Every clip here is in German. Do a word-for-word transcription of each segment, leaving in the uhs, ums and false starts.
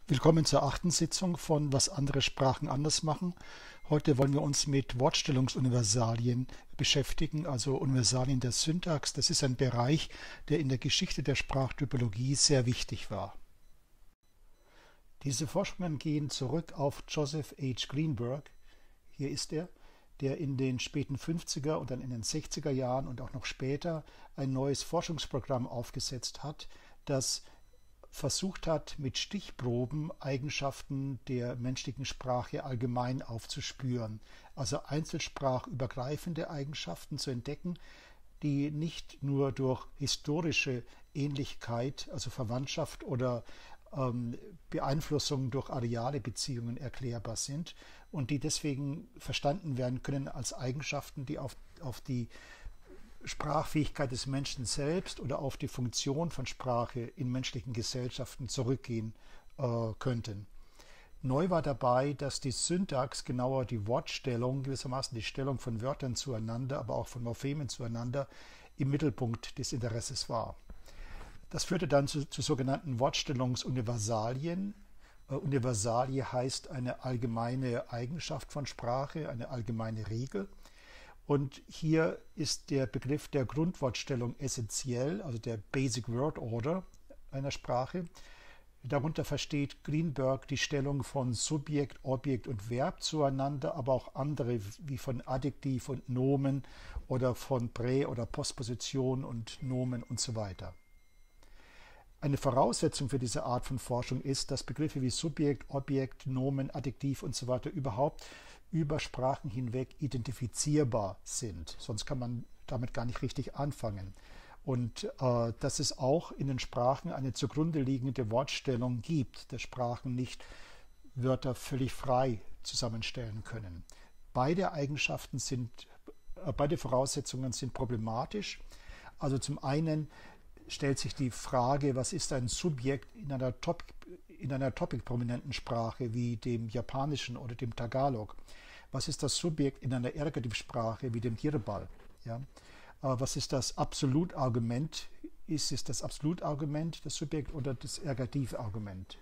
Willkommen zur achten Sitzung von Was andere Sprachen anders machen. Heute wollen wir uns mit Wortstellungsuniversalien beschäftigen, also Universalien der Syntax. Das ist ein Bereich, der in der Geschichte der Sprachtypologie sehr wichtig war. Diese Forschungen gehen zurück auf Joseph H. Greenberg. Hier ist er, der in den späten fünfziger und dann in den sechziger Jahren und auch noch später ein neues Forschungsprogramm aufgesetzt hat, das versucht hat, mit Stichproben Eigenschaften der menschlichen Sprache allgemein aufzuspüren, also einzelsprachübergreifende Eigenschaften zu entdecken, die nicht nur durch historische Ähnlichkeit, also Verwandtschaft oder ähm, Beeinflussung durch areale Beziehungen erklärbar sind und die deswegen verstanden werden können als Eigenschaften, die auf, auf die Sprachfähigkeit des Menschen selbst oder auf die Funktion von Sprache in menschlichen Gesellschaften zurückgehen äh, könnten. Neu war dabei, dass die Syntax, genauer die Wortstellung, gewissermaßen die Stellung von Wörtern zueinander, aber auch von Morphemen zueinander, im Mittelpunkt des Interesses war. Das führte dann zu, zu sogenannten Wortstellungsuniversalien. Äh, Universalie heißt eine allgemeine Eigenschaft von Sprache, eine allgemeine Regel. Und hier ist der Begriff der Grundwortstellung essentiell, also der Basic Word Order einer Sprache. Darunter versteht Greenberg die Stellung von Subjekt, Objekt und Verb zueinander, aber auch andere wie von Adjektiv und Nomen oder von Prä- oder Postposition und Nomen und so weiter. Eine Voraussetzung für diese Art von Forschung ist, dass Begriffe wie Subjekt, Objekt, Nomen, Adjektiv und so weiter überhaupt über Sprachen hinweg identifizierbar sind. Sonst kann man damit gar nicht richtig anfangen. Und äh, dass es auch in den Sprachen eine zugrunde liegende Wortstellung gibt, dass Sprachen nicht Wörter völlig frei zusammenstellen können. Beide Eigenschaften sind, äh, beide Voraussetzungen sind problematisch. Also zum einen stellt sich die Frage, was ist ein Subjekt in einer Topic, in einer topic-prominenten Sprache wie dem Japanischen oder dem Tagalog? Was ist das Subjekt in einer Ergativsprache wie dem Dirbal? Ja? Was ist das Absolutargument? Ist es das Absolutargument, das Subjekt oder das Ergativargument?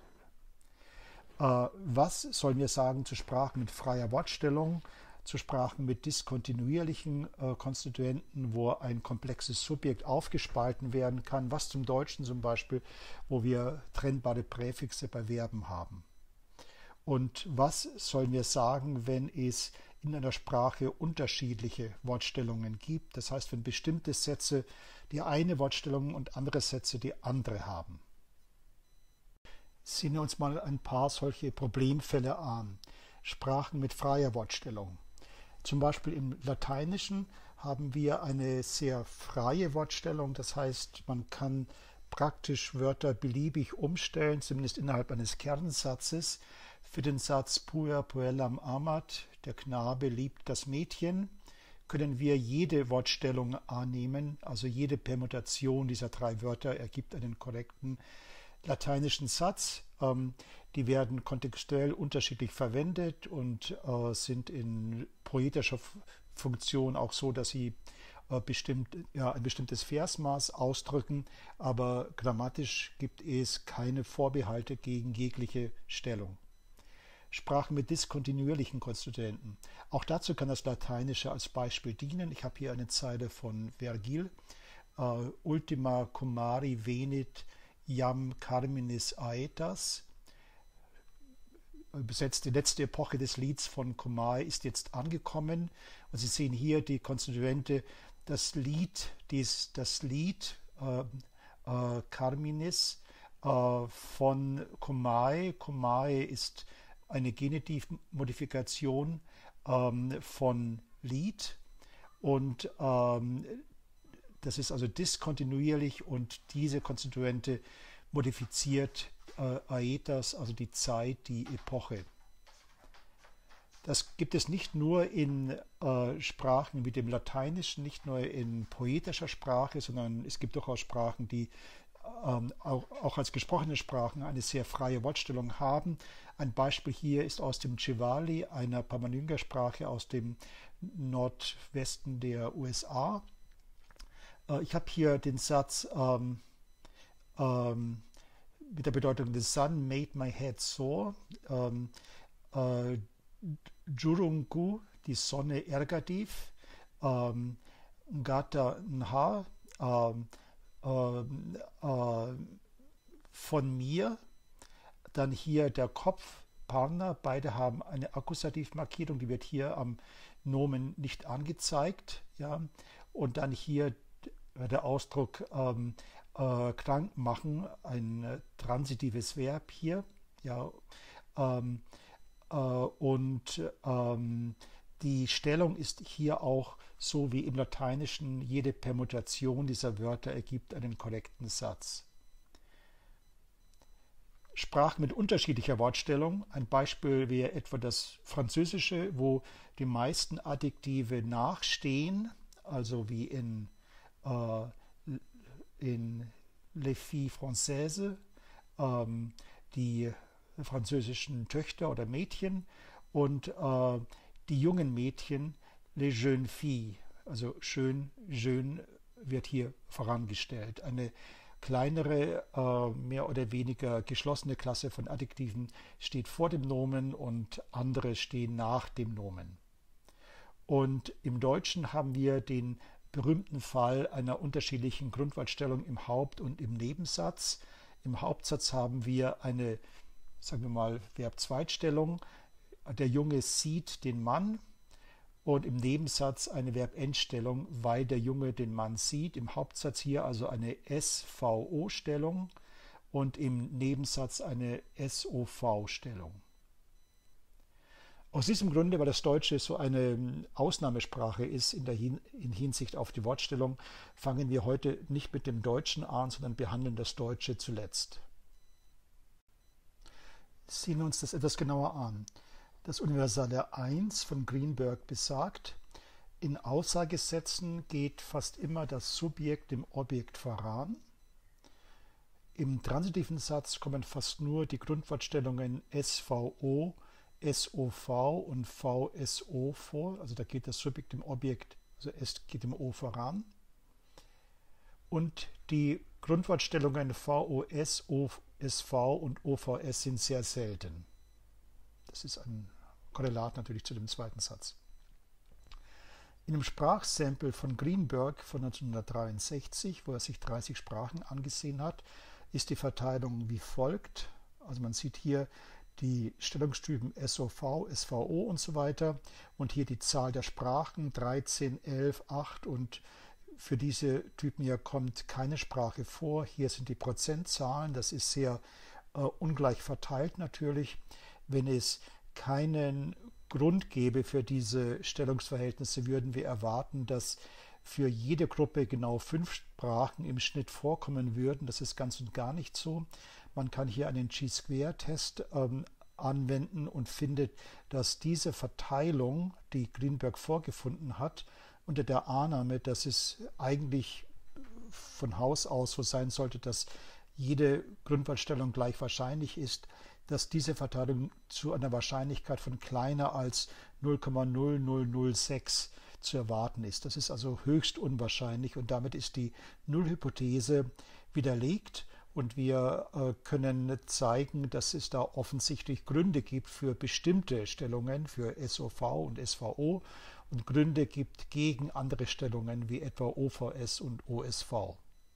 Was sollen wir sagen zu Sprachen mit freier Wortstellung, zu Sprachen mit diskontinuierlichen äh, Konstituenten, wo ein komplexes Subjekt aufgespalten werden kann, was zum Deutschen zum Beispiel, wo wir trennbare Präfixe bei Verben haben. Und was sollen wir sagen, wenn es in einer Sprache unterschiedliche Wortstellungen gibt, das heißt, wenn bestimmte Sätze die eine Wortstellung und andere Sätze die andere haben. Sehen wir uns mal ein paar solche Problemfälle an. Sprachen mit freier Wortstellung. Zum Beispiel im Lateinischen haben wir eine sehr freie Wortstellung, das heißt, man kann praktisch Wörter beliebig umstellen, zumindest innerhalb eines Kernsatzes. Für den Satz Puer puellam amat, der Knabe liebt das Mädchen, können wir jede Wortstellung annehmen, also jede Permutation dieser drei Wörter ergibt einen korrekten lateinischen Satz. Ähm, die werden kontextuell unterschiedlich verwendet und äh, sind in poetischer Funktion auch so, dass sie äh, bestimmt, ja, ein bestimmtes Versmaß ausdrücken, aber grammatisch gibt es keine Vorbehalte gegen jegliche Stellung. Sprachen mit diskontinuierlichen Konstituenten. Auch dazu kann das Lateinische als Beispiel dienen. Ich habe hier eine Zeile von Vergil. Uh, Ultima comari venit jam carminis aetas. Übersetzt, die letzte Epoche des Lieds von Comare ist jetzt angekommen. Und Sie sehen hier die Konstituente, das Lied, dies, das Lied äh, äh, Carminis äh, von Comae. Comae ist eine Genitivmodifikation ähm, von Lied und ähm, das ist also diskontinuierlich und diese Konstituente modifiziert äh, Aetas, also die Zeit, die Epoche. Das gibt es nicht nur in äh, Sprachen wie dem Lateinischen, nicht nur in poetischer Sprache, sondern es gibt durchaus Sprachen, die ähm, auch, auch als gesprochene Sprachen eine sehr freie Wortstellung haben. Ein Beispiel hier ist aus dem Chivali, einer Pama-Nyungan-Sprache aus dem Nordwesten der U S A. Äh, ich habe hier den Satz ähm, ähm, mit der Bedeutung The sun made my head sore. Ähm, äh, Jurungu, die Sonne Ergadiv. Ähm, Ngata Nha, ähm, ähm, äh, von mir. Dann hier der Kopf, Parna, beide haben eine Akkusativmarkierung, die wird hier am Nomen nicht angezeigt. Ja. Und dann hier der Ausdruck ähm, äh, krank machen, ein äh, transitives Verb hier. Ja. Ähm, äh, und ähm, die Stellung ist hier auch so wie im Lateinischen, jede Permutation dieser Wörter ergibt einen korrekten Satz. Sprachen mit unterschiedlicher Wortstellung. Ein Beispiel wäre etwa das Französische, wo die meisten Adjektive nachstehen, also wie in, äh, in Les filles françaises, ähm, die französischen Töchter oder Mädchen, und äh, die jungen Mädchen, les jeunes filles, also schön, jeune wird hier vorangestellt. Eine kleinere, äh, mehr oder weniger geschlossene Klasse von Adjektiven steht vor dem Nomen und andere stehen nach dem Nomen. Und im Deutschen haben wir den berühmten Fall einer unterschiedlichen Grundwortstellung im Haupt- und im Nebensatz. Im Hauptsatz haben wir eine, sagen wir mal, Verb-Zweitstellung. Der Junge sieht den Mann. Und im Nebensatz eine Verbendstellung, weil der Junge den Mann sieht. Im Hauptsatz hier also eine S V O-Stellung und im Nebensatz eine S O V-Stellung. Aus diesem Grunde, weil das Deutsche so eine Ausnahmesprache ist in der Hin in Hinsicht auf die Wortstellung, fangen wir heute nicht mit dem Deutschen an, sondern behandeln das Deutsche zuletzt. Sehen wir uns das etwas genauer an. Das Universale eins von Greenberg besagt, in Aussagesätzen geht fast immer das Subjekt dem Objekt voran. Im transitiven Satz kommen fast nur die Grundwortstellungen S V O, S O V und V S O vor. Also da geht das Subjekt dem Objekt, also S geht dem O voran. Und die Grundwortstellungen V O S, O S V und O V S sind sehr selten. Das ist ein Korrelat natürlich zu dem zweiten Satz. In einem Sprachsample von Greenberg von neunzehnhundertdreiundsechzig, wo er sich dreißig Sprachen angesehen hat, ist die Verteilung wie folgt. Also man sieht hier die Stellungstypen S O V, S V O und so weiter und hier die Zahl der Sprachen dreizehn, elf, acht und für diese Typen hier kommt keine Sprache vor. Hier sind die Prozentzahlen, das ist sehr äh, ungleich verteilt natürlich. Wenn es keinen Grund gäbe für diese Stellungsverhältnisse, würden wir erwarten, dass für jede Gruppe genau fünf Sprachen im Schnitt vorkommen würden. Das ist ganz und gar nicht so. Man kann hier einen Chi-Square-Test ähm, anwenden und findet, dass diese Verteilung, die Greenberg vorgefunden hat, unter der Annahme, dass es eigentlich von Haus aus so sein sollte, dass jede Grundwortstellung gleich wahrscheinlich ist, dass diese Verteilung zu einer Wahrscheinlichkeit von kleiner als null Komma null null null sechs zu erwarten ist. Das ist also höchst unwahrscheinlich und damit ist die Nullhypothese widerlegt und wir äh, können zeigen, dass es da offensichtlich Gründe gibt für bestimmte Stellungen, für S O V und S V O und Gründe gibt gegen andere Stellungen wie etwa O V S und O S V.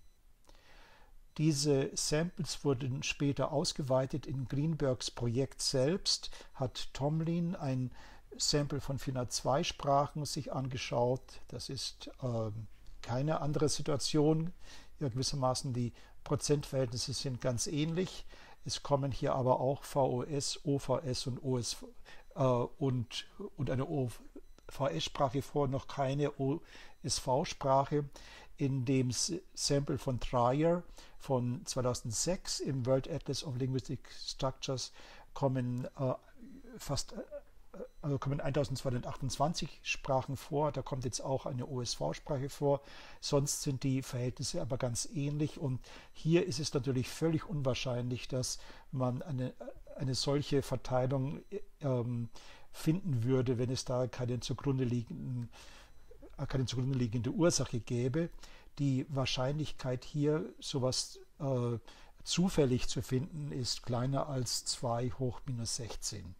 Diese Samples wurden später ausgeweitet. In Greenbergs Projekt selbst hat Tomlin ein Sample von vierhundertzwei Sprachen sich angeschaut. Das ist äh, keine andere Situation. Ja, gewissermaßen die Prozentverhältnisse sind ganz ähnlich. Es kommen hier aber auch V O S, O V S und O S äh, und, und eine O V S-Sprache vor, noch keine O S V-Sprache. In dem Sample von Dreyer von zweitausendsechs im World Atlas of Linguistic Structures kommen äh, fast äh, kommen eintausendzweihundertachtundzwanzig Sprachen vor. Da kommt jetzt auch eine O S V-Sprache vor. Sonst sind die Verhältnisse aber ganz ähnlich. Und hier ist es natürlich völlig unwahrscheinlich, dass man eine, eine solche Verteilung ähm, finden würde, wenn es da keine zugrunde liegenden keine zugrunde liegende Ursache gäbe. Die Wahrscheinlichkeit hier sowas äh, zufällig zu finden, ist kleiner als zwei hoch minus sechzehn.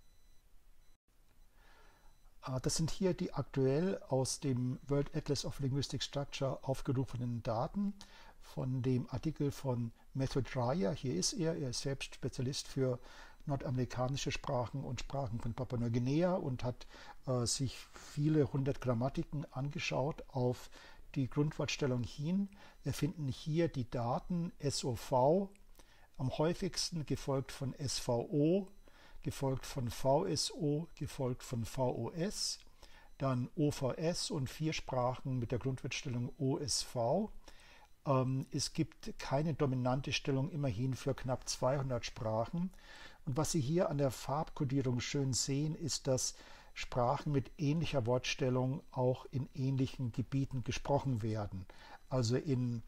Das sind hier die aktuell aus dem World Atlas of Linguistic Structure aufgerufenen Daten von dem Artikel von Matthew Dreyer. Hier ist er, er ist selbst Spezialist für nordamerikanische Sprachen und Sprachen von Papua-Neuguinea und hat äh, sich viele hundert Grammatiken angeschaut auf die Grundwortstellung hin. Wir finden hier die Daten S O V am häufigsten, gefolgt von S V O, gefolgt von V S O, gefolgt von V O S, dann O V S und vier Sprachen mit der Grundwortstellung O S V. Ähm, es gibt keine dominante Stellung, immerhin für knapp zweihundert Sprachen. Und was Sie hier an der Farbkodierung schön sehen, ist, dass Sprachen mit ähnlicher Wortstellung auch in ähnlichen Gebieten gesprochen werden. Also in,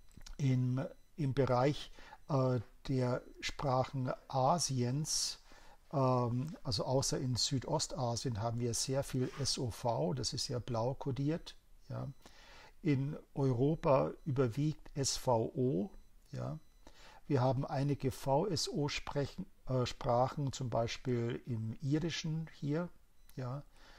in, im Bereich äh, der Sprachen Asiens, ähm, also außer in Südostasien, haben wir sehr viel S O V, das ist ja blau kodiert. Ja. In Europa überwiegt S V O. Ja. Wir haben einige V S O-Sprachen, äh, Sprachen, zum Beispiel im Irischen hier. Ja.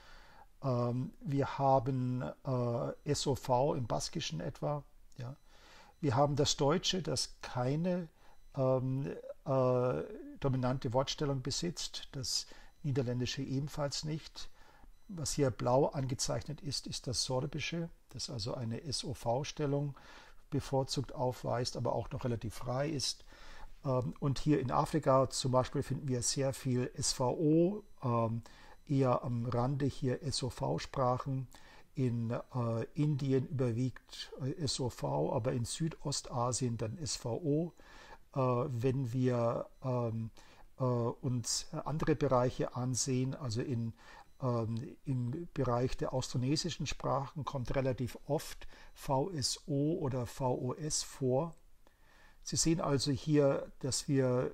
Ähm, wir haben äh, S O V im Baskischen etwa. Ja. Wir haben das Deutsche, das keine ähm, äh, dominante Wortstellung besitzt, das Niederländische ebenfalls nicht. Was hier blau angezeichnet ist, ist das Sorbische, das also eine S O V-Stellung bevorzugt aufweist, aber auch noch relativ frei ist. Und hier in Afrika zum Beispiel finden wir sehr viel S V O, eher am Rande hier S O V-Sprachen. In äh, Indien überwiegt S O V, aber in Südostasien dann S V O. Äh, wenn wir ähm, äh, uns andere Bereiche ansehen, also in, ähm, im Bereich der austronesischen Sprachen kommt relativ oft V S O oder V O S vor. Sie sehen also hier, dass wir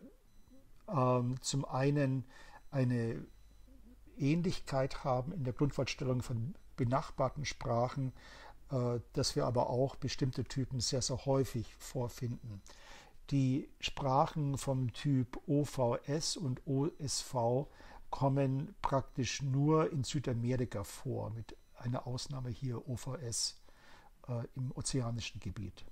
ähm, zum einen eine Ähnlichkeit haben in der Grundwortstellung von benachbarten Sprachen, äh, dass wir aber auch bestimmte Typen sehr, sehr häufig vorfinden. Die Sprachen vom Typ O V S und O S V kommen praktisch nur in Südamerika vor, mit einer Ausnahme hier O V S äh, im ozeanischen Gebiet.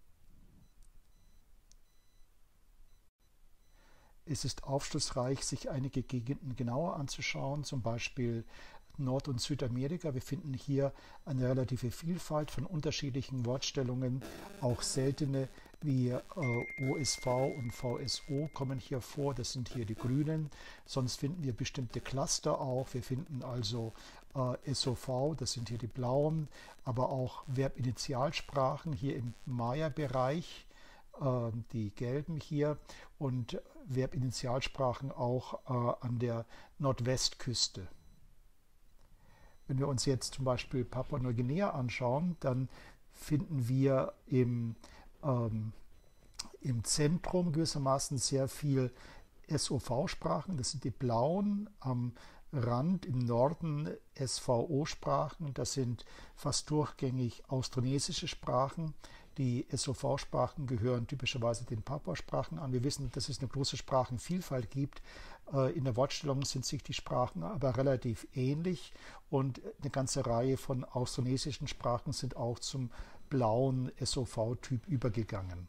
Es ist aufschlussreich, sich einige Gegenden genauer anzuschauen, zum Beispiel Nord- und Südamerika. Wir finden hier eine relative Vielfalt von unterschiedlichen Wortstellungen, auch seltene wie äh, O S V und V S O kommen hier vor, das sind hier die Grünen. Sonst finden wir bestimmte Cluster auch, wir finden also äh, S O V, das sind hier die Blauen, aber auch Verbinitialsprachen hier im Maya-Bereich, äh, die Gelben hier, und Verbinitialsprachen auch äh, an der Nordwestküste. Wenn wir uns jetzt zum Beispiel Papua-Neuguinea anschauen, dann finden wir im, ähm, im Zentrum gewissermaßen sehr viel S O V-Sprachen, das sind die Blauen, am Rand im Norden S V O-Sprachen, das sind fast durchgängig austronesische Sprachen. Die S O V-Sprachen gehören typischerweise den Papua-Sprachen an. Wir wissen, dass es eine große Sprachenvielfalt gibt. In der Wortstellung sind sich die Sprachen aber relativ ähnlich und eine ganze Reihe von austronesischen Sprachen sind auch zum blauen S O V-Typ übergegangen.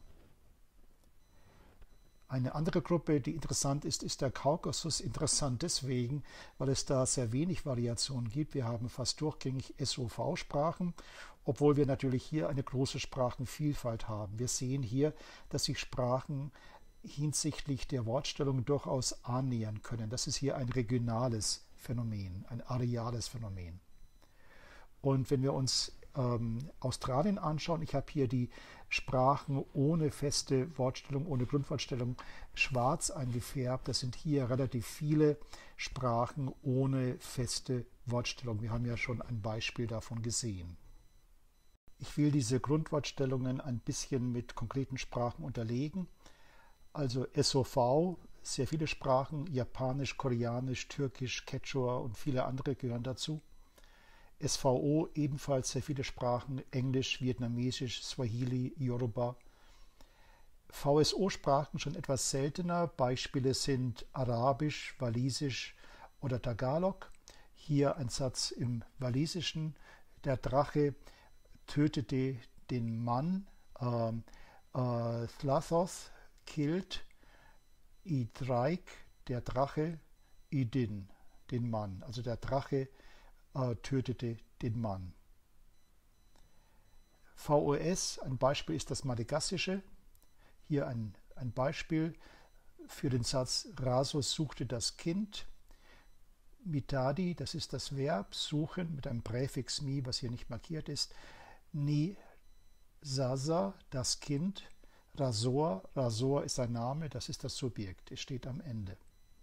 Eine andere Gruppe, die interessant ist, ist der Kaukasus. Interessant deswegen, weil es da sehr wenig Variation gibt. Wir haben fast durchgängig S O V-Sprachen, obwohl wir natürlich hier eine große Sprachenvielfalt haben. Wir sehen hier, dass sich Sprachen hinsichtlich der Wortstellung durchaus annähern können. Das ist hier ein regionales Phänomen, ein areales Phänomen. Und wenn wir uns ähm, Australien anschauen, ich habe hier die Sprachen ohne feste Wortstellung, ohne Grundwortstellung schwarz eingefärbt. Das sind hier relativ viele Sprachen ohne feste Wortstellung. Wir haben ja schon ein Beispiel davon gesehen. Ich will diese Grundwortstellungen ein bisschen mit konkreten Sprachen unterlegen. Also S O V, sehr viele Sprachen, Japanisch, Koreanisch, Türkisch, Quechua und viele andere gehören dazu. S V O ebenfalls sehr viele Sprachen, Englisch, Vietnamesisch, Swahili, Yoruba. V S O-Sprachen schon etwas seltener. Beispiele sind Arabisch, Walisisch oder Tagalog. Hier ein Satz im Walisischen. Der Drache tötete den Mann. Äh, äh, Thlathos killed Idraig, der Drache, Idin, den Mann. Also der Drache äh, tötete den Mann. V O S, ein Beispiel ist das Madagassische. Hier ein, ein Beispiel für den Satz Rasos suchte das Kind. Mitadi, das ist das Verb, suchen mit einem Präfix mi, was hier nicht markiert ist. Ni Sasa, das Kind. Rasor, Rasor ist ein Name, das ist das Subjekt, es steht am Ende.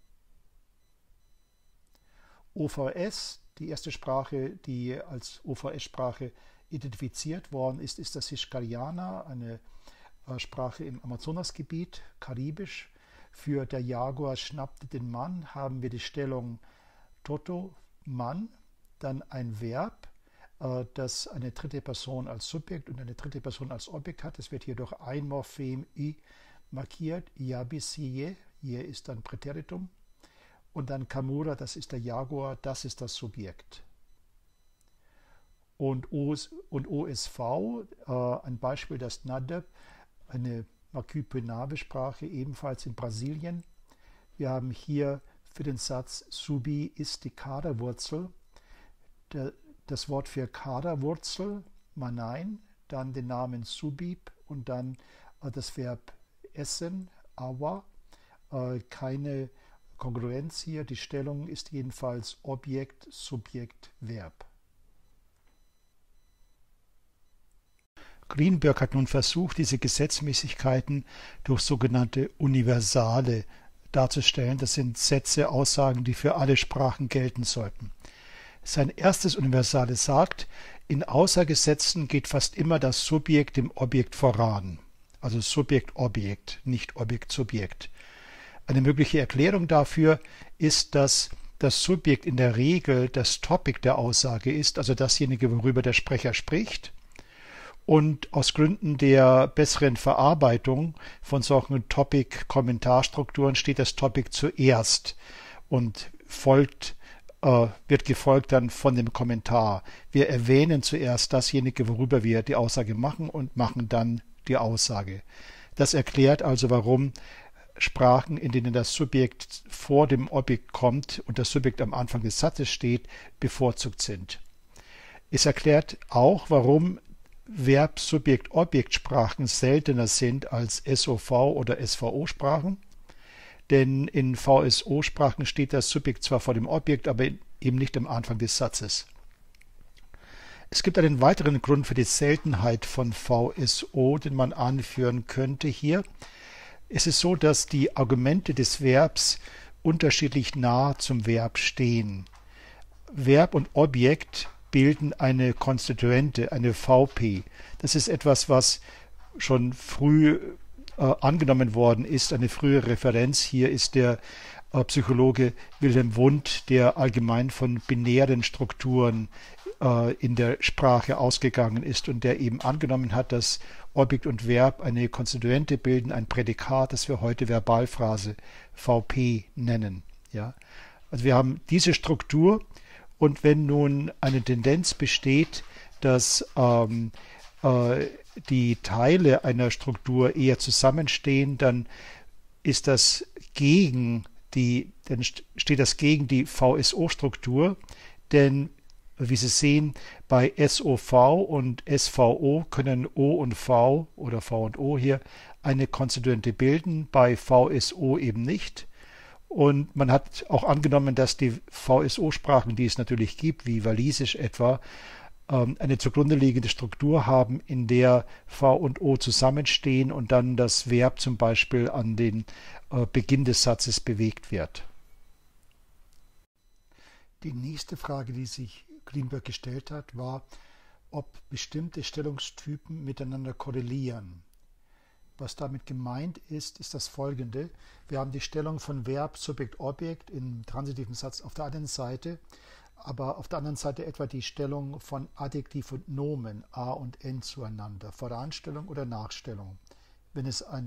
O V S, die erste Sprache, die als O V S-Sprache identifiziert worden ist, ist das Xikariana, eine äh, Sprache im Amazonasgebiet, karibisch. Für der Jaguar schnappte den Mann haben wir die Stellung Toto, Mann, dann ein Verb, äh, das eine dritte Person als Subjekt und eine dritte Person als Objekt hat. Es wird hier durch ein Morphem i markiert, Yabisiye, hier ist dann Präteritum. Und dann Kamura, das ist der Jaguar, das ist das Subjekt. Und, Os, und O S V, äh, ein Beispiel, das Nadab, eine Macupenabe-Sprache, ebenfalls in Brasilien. Wir haben hier für den Satz Subi ist die Kaderwurzel, der, das Wort für Kaderwurzel, Manein, dann den Namen Subib und dann äh, das Verb essen, Awa, äh, keine Kongruenz hier, die Stellung ist jedenfalls Objekt, Subjekt, Verb. Greenberg hat nun versucht, diese Gesetzmäßigkeiten durch sogenannte Universale darzustellen. Das sind Sätze, Aussagen, die für alle Sprachen gelten sollten. Sein erstes Universale sagt, in Aussagesätzen geht fast immer das Subjekt dem Objekt voran. Also Subjekt-Objekt, nicht Objekt-Subjekt. Eine mögliche Erklärung dafür ist, dass das Subjekt in der Regel das Topic der Aussage ist, also dasjenige, worüber der Sprecher spricht. Und aus Gründen der besseren Verarbeitung von solchen Topic-Kommentarstrukturen steht das Topic zuerst und folgt, äh, wird gefolgt dann von dem Kommentar. Wir erwähnen zuerst dasjenige, worüber wir die Aussage machen und machen dann die Aussage. Das erklärt also, warum Sprachen, in denen das Subjekt vor dem Objekt kommt und das Subjekt am Anfang des Satzes steht, bevorzugt sind. Es erklärt auch, warum Verb-Subjekt-Objekt-Sprachen seltener sind als S O V- oder S V O-Sprachen, denn in V S O-Sprachen steht das Subjekt zwar vor dem Objekt, aber eben nicht am Anfang des Satzes. Es gibt einen weiteren Grund für die Seltenheit von V S O, den man anführen könnte hier. Es ist so, dass die Argumente des Verbs unterschiedlich nah zum Verb stehen. Verb und Objekt bilden eine Konstituente, eine V P. Das ist etwas, was schon früh äh, angenommen worden ist, eine frühe Referenz. Hier ist der äh, Psychologe Wilhelm Wundt, der allgemein von binären Strukturen äh, in der Sprache ausgegangen ist und der eben angenommen hat, dass Objekt und Verb eine Konstituente bilden, ein Prädikat, das wir heute Verbalphrase V P nennen. Ja? Also wir haben diese Struktur. Und wenn nun eine Tendenz besteht, dass ähm, äh, die Teile einer Struktur eher zusammenstehen, dann ist das gegen die, dann steht das gegen die V S O-Struktur, denn wie Sie sehen, bei S O V und S V O können O und V oder V und O hier eine Konstituente bilden, bei V S O eben nicht. Und man hat auch angenommen, dass die V S O-Sprachen, die es natürlich gibt, wie Walisisch etwa, eine zugrunde liegende Struktur haben, in der V und O zusammenstehen und dann das Verb zum Beispiel an den Beginn des Satzes bewegt wird. Die nächste Frage, die sich Greenberg gestellt hat, war, ob bestimmte Stellungstypen miteinander korrelieren. Was damit gemeint ist, ist das folgende. Wir haben die Stellung von Verb, Subjekt, Objekt im transitiven Satz auf der einen Seite, aber auf der anderen Seite etwa die Stellung von Adjektiv und Nomen, A und N zueinander, Voranstellung oder Nachstellung. Wenn es eine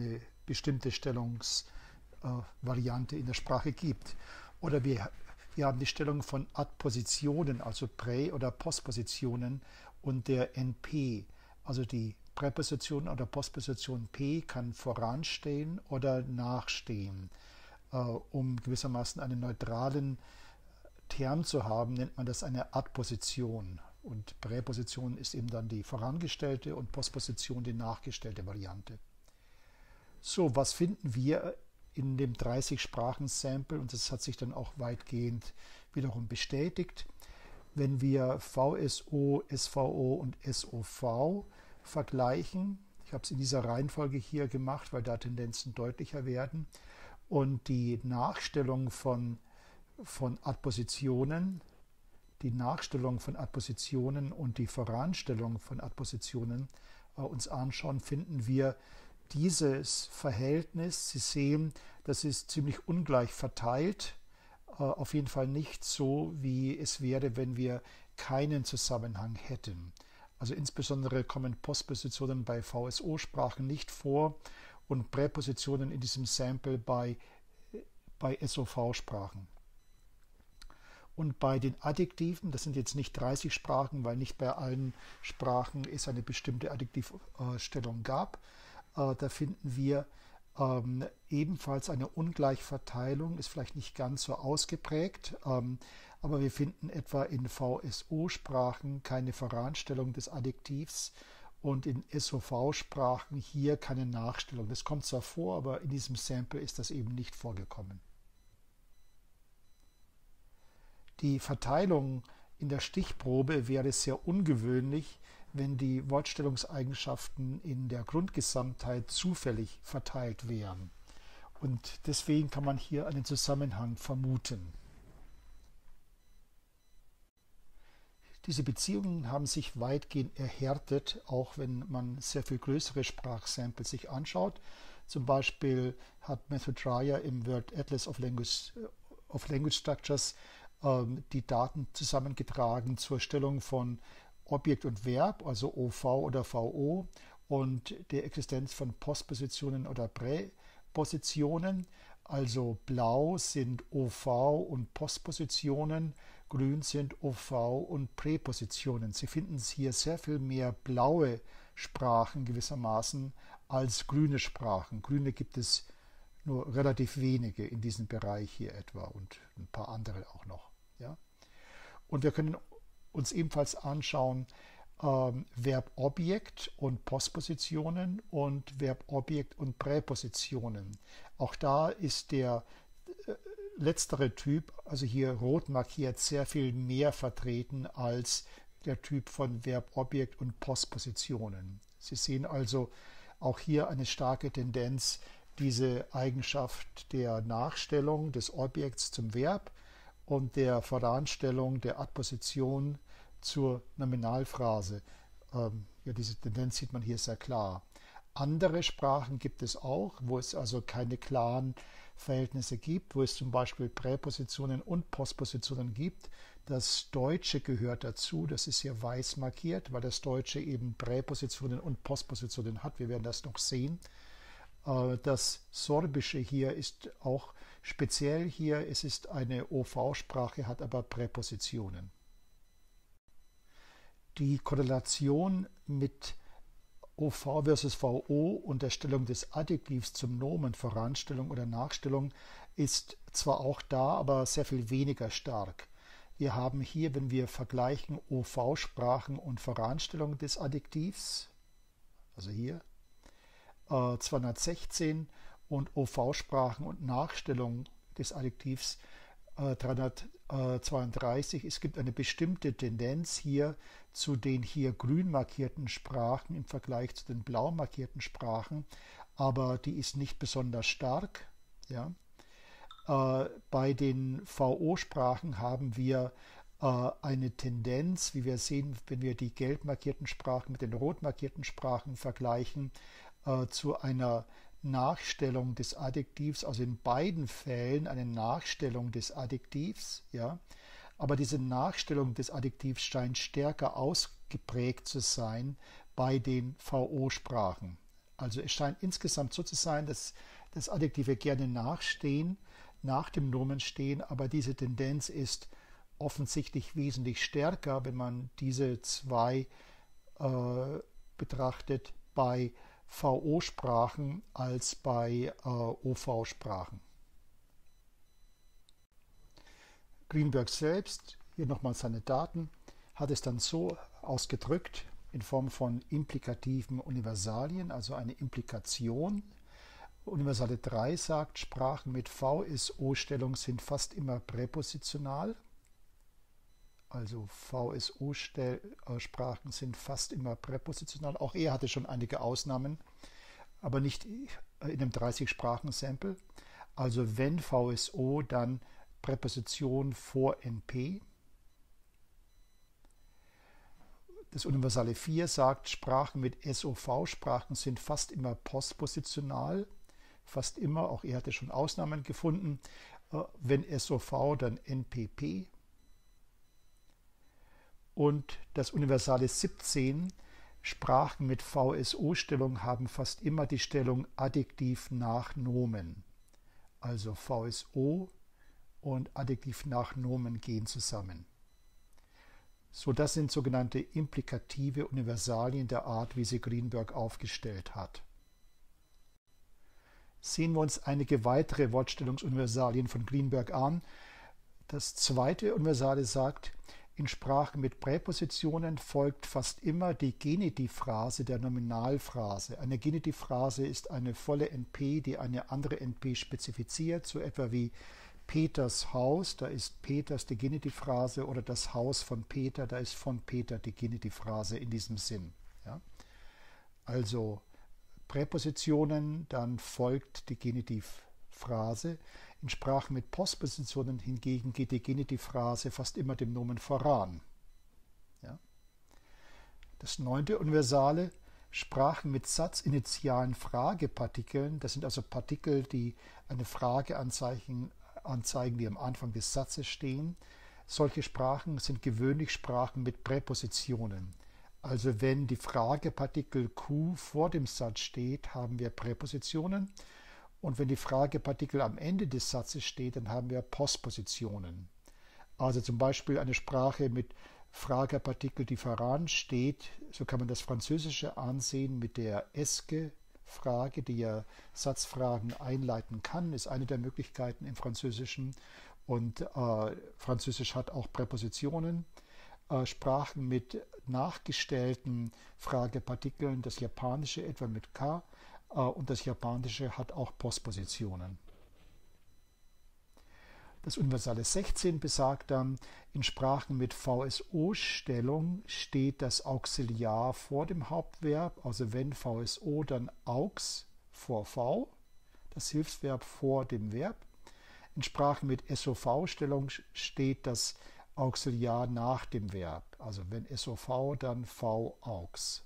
bestimmte Stellungsvariante äh, in der Sprache gibt. Oder wir, wir haben die Stellung von Adpositionen, also Prä- oder Postpositionen und der N P, also die Präposition oder Postposition P kann voranstehen oder nachstehen. Äh, um gewissermaßen einen neutralen Term zu haben, nennt man das eine Adposition. Und Präposition ist eben dann die vorangestellte und Postposition die nachgestellte Variante. So, was finden wir in dem dreißig-Sprachen-Sample? Und das hat sich dann auch weitgehend wiederum bestätigt. Wenn wir V S O, S V O und S O V vergleichen, ich habe es in dieser Reihenfolge hier gemacht, weil da Tendenzen deutlicher werden, und die Nachstellung von, von Adpositionen, die Nachstellung von Adpositionen und die Voranstellung von Adpositionen äh, uns anschauen, finden wir dieses Verhältnis. Sie sehen, das ist ziemlich ungleich verteilt, äh, auf jeden Fall nicht so, wie es wäre, wenn wir keinen Zusammenhang hätten. Also insbesondere kommen Postpositionen bei V S O-Sprachen nicht vor und Präpositionen in diesem Sample bei, bei S O V-Sprachen. Und bei den Adjektiven, das sind jetzt nicht dreißig Sprachen, weil nicht bei allen Sprachen es eine bestimmte Adjektivstellung gab, äh, da finden wir ähm, ebenfalls eine Ungleichverteilung, ist vielleicht nicht ganz so ausgeprägt, ähm, aber wir finden etwa in V S O-Sprachen keine Voranstellung des Adjektivs und in S O V-Sprachen hier keine Nachstellung. Das kommt zwar vor, aber in diesem Sample ist das eben nicht vorgekommen. Die Verteilung in der Stichprobe wäre sehr ungewöhnlich, wenn die Wortstellungseigenschaften in der Grundgesamtheit zufällig verteilt wären. Und deswegen kann man hier einen Zusammenhang vermuten. Diese Beziehungen haben sich weitgehend erhärtet, auch wenn man sehr viel größere Sprachsamples sich anschaut. Zum Beispiel hat Matthew Dreyer im World Atlas of Language, of Language Structures die Daten zusammengetragen zur Stellung von Objekt und Verb, also O V oder V O, und der Existenz von Postpositionen oder Präpositionen. Also blau sind O V und Postpositionen, grün sind O V und Präpositionen. Sie finden hier sehr viel mehr blaue Sprachen gewissermaßen als grüne Sprachen. Grüne gibt es nur relativ wenige in diesem Bereich hier etwa und ein paar andere auch noch. Ja? Und wir können uns ebenfalls anschauen ähm, Verb-Objekt und Postpositionen und Verb-Objekt und Präpositionen. Auch da ist der äh, letztere Typ, also hier rot markiert, sehr viel mehr vertreten als der Typ von Verb-Objekt und Postpositionen. Sie sehen also auch hier eine starke Tendenz, diese Eigenschaft der Nachstellung des Objekts zum Verb und der Voranstellung der Adposition zur Nominalphrase. Ähm, ja, diese Tendenz sieht man hier sehr klar. Andere Sprachen gibt es auch, wo es also keine klaren Verhältnisse gibt, wo es zum Beispiel Präpositionen und Postpositionen gibt. Das Deutsche gehört dazu, das ist hier weiß markiert, weil das Deutsche eben Präpositionen und Postpositionen hat. Wir werden das noch sehen. Das Sorbische hier ist auch speziell hier. Es ist eine O V-Sprache, hat aber Präpositionen. Die Korrelation mit O V versus V O und der Stellung des Adjektivs zum Nomen, Voranstellung oder Nachstellung, ist zwar auch da, aber sehr viel weniger stark. Wir haben hier, wenn wir vergleichen O V-Sprachen und Voranstellung des Adjektivs, also hier, zweihundertsechzehn und O V-Sprachen und Nachstellung des Adjektivs äh, dreihundertzweiunddreißig. Es gibt eine bestimmte Tendenz hier zu den hier grün markierten Sprachen im Vergleich zu den blau markierten Sprachen, aber die ist nicht besonders stark. Ja. Äh, bei den V O-Sprachen haben wir äh, eine Tendenz, wie wir sehen, wenn wir die gelb markierten Sprachen mit den rot markierten Sprachen vergleichen, zu einer Nachstellung des Adjektivs, also in beiden Fällen eine Nachstellung des Adjektivs, ja, aber diese Nachstellung des Adjektivs scheint stärker ausgeprägt zu sein bei den V O-Sprachen. Also es scheint insgesamt so zu sein, dass das Adjektive gerne nachstehen, nach dem Nomen stehen, aber diese Tendenz ist offensichtlich wesentlich stärker, wenn man diese zwei äh, betrachtet, bei V O-Sprachen als bei äh, O V-Sprachen. Greenberg selbst, hier nochmal seine Daten, hat es dann so ausgedrückt in Form von implikativen Universalien, also eine Implikation. Universale drei sagt, Sprachen mit V S O-Stellung sind fast immer präpositional. Also V S O-Sprachen sind fast immer präpositional. Auch er hatte schon einige Ausnahmen, aber nicht in einem dreißig-Sprachen-Sample. Also wenn V S O, dann Präposition vor N P. Das Universale vier sagt, Sprachen mit S O V-Sprachen sind fast immer postpositional. Fast immer, auch er hatte schon Ausnahmen gefunden. Wenn S O V, dann N P P. Und das Universale siebzehn, Sprachen mit V S O-Stellung haben fast immer die Stellung Adjektiv nach Nomen. Also V S O und Adjektiv nach Nomen gehen zusammen. So, das sind sogenannte implikative Universalien der Art, wie sie Greenberg aufgestellt hat. Sehen wir uns einige weitere Wortstellungsuniversalien von Greenberg an. Das zweite Universale sagt, in Sprachen mit Präpositionen folgt fast immer die Genitivphrase der Nominalphrase. Eine Genitivphrase ist eine volle N P, die eine andere N P spezifiziert, so etwa wie Peters Haus, da ist Peters die Genitivphrase, oder das Haus von Peter, da ist von Peter die Genitivphrase in diesem Sinn. Ja? Also Präpositionen, dann folgt die Genitivphrase. In Sprachen mit Postpositionen hingegen geht die Genitivphrase fast immer dem Nomen voran. Ja? Das neunte Universale, Sprachen mit satzinitialen Fragepartikeln, das sind also Partikel, die eine Frage anzeigen, anzeigen, die am Anfang des Satzes stehen. Solche Sprachen sind gewöhnlich Sprachen mit Präpositionen. Also wenn die Fragepartikel Q vor dem Satz steht, haben wir Präpositionen. Und wenn die Fragepartikel am Ende des Satzes steht, dann haben wir Postpositionen. Also zum Beispiel eine Sprache mit Fragepartikel, die voran steht, so kann man das Französische ansehen mit der Est-ce Frage, die ja Satzfragen einleiten kann, ist eine der Möglichkeiten im Französischen. Und äh, Französisch hat auch Präpositionen. Äh, Sprachen mit nachgestellten Fragepartikeln, das Japanische etwa mit K, äh, und das Japanische hat auch Postpositionen. Das Universale sechzehn besagt dann, in Sprachen mit V S O-Stellung steht das Auxiliar vor dem Hauptverb, also wenn V S O, dann aux vor V, das Hilfsverb vor dem Verb. In Sprachen mit S O V-Stellung steht das Auxiliar nach dem Verb, also wenn S O V, dann V aux.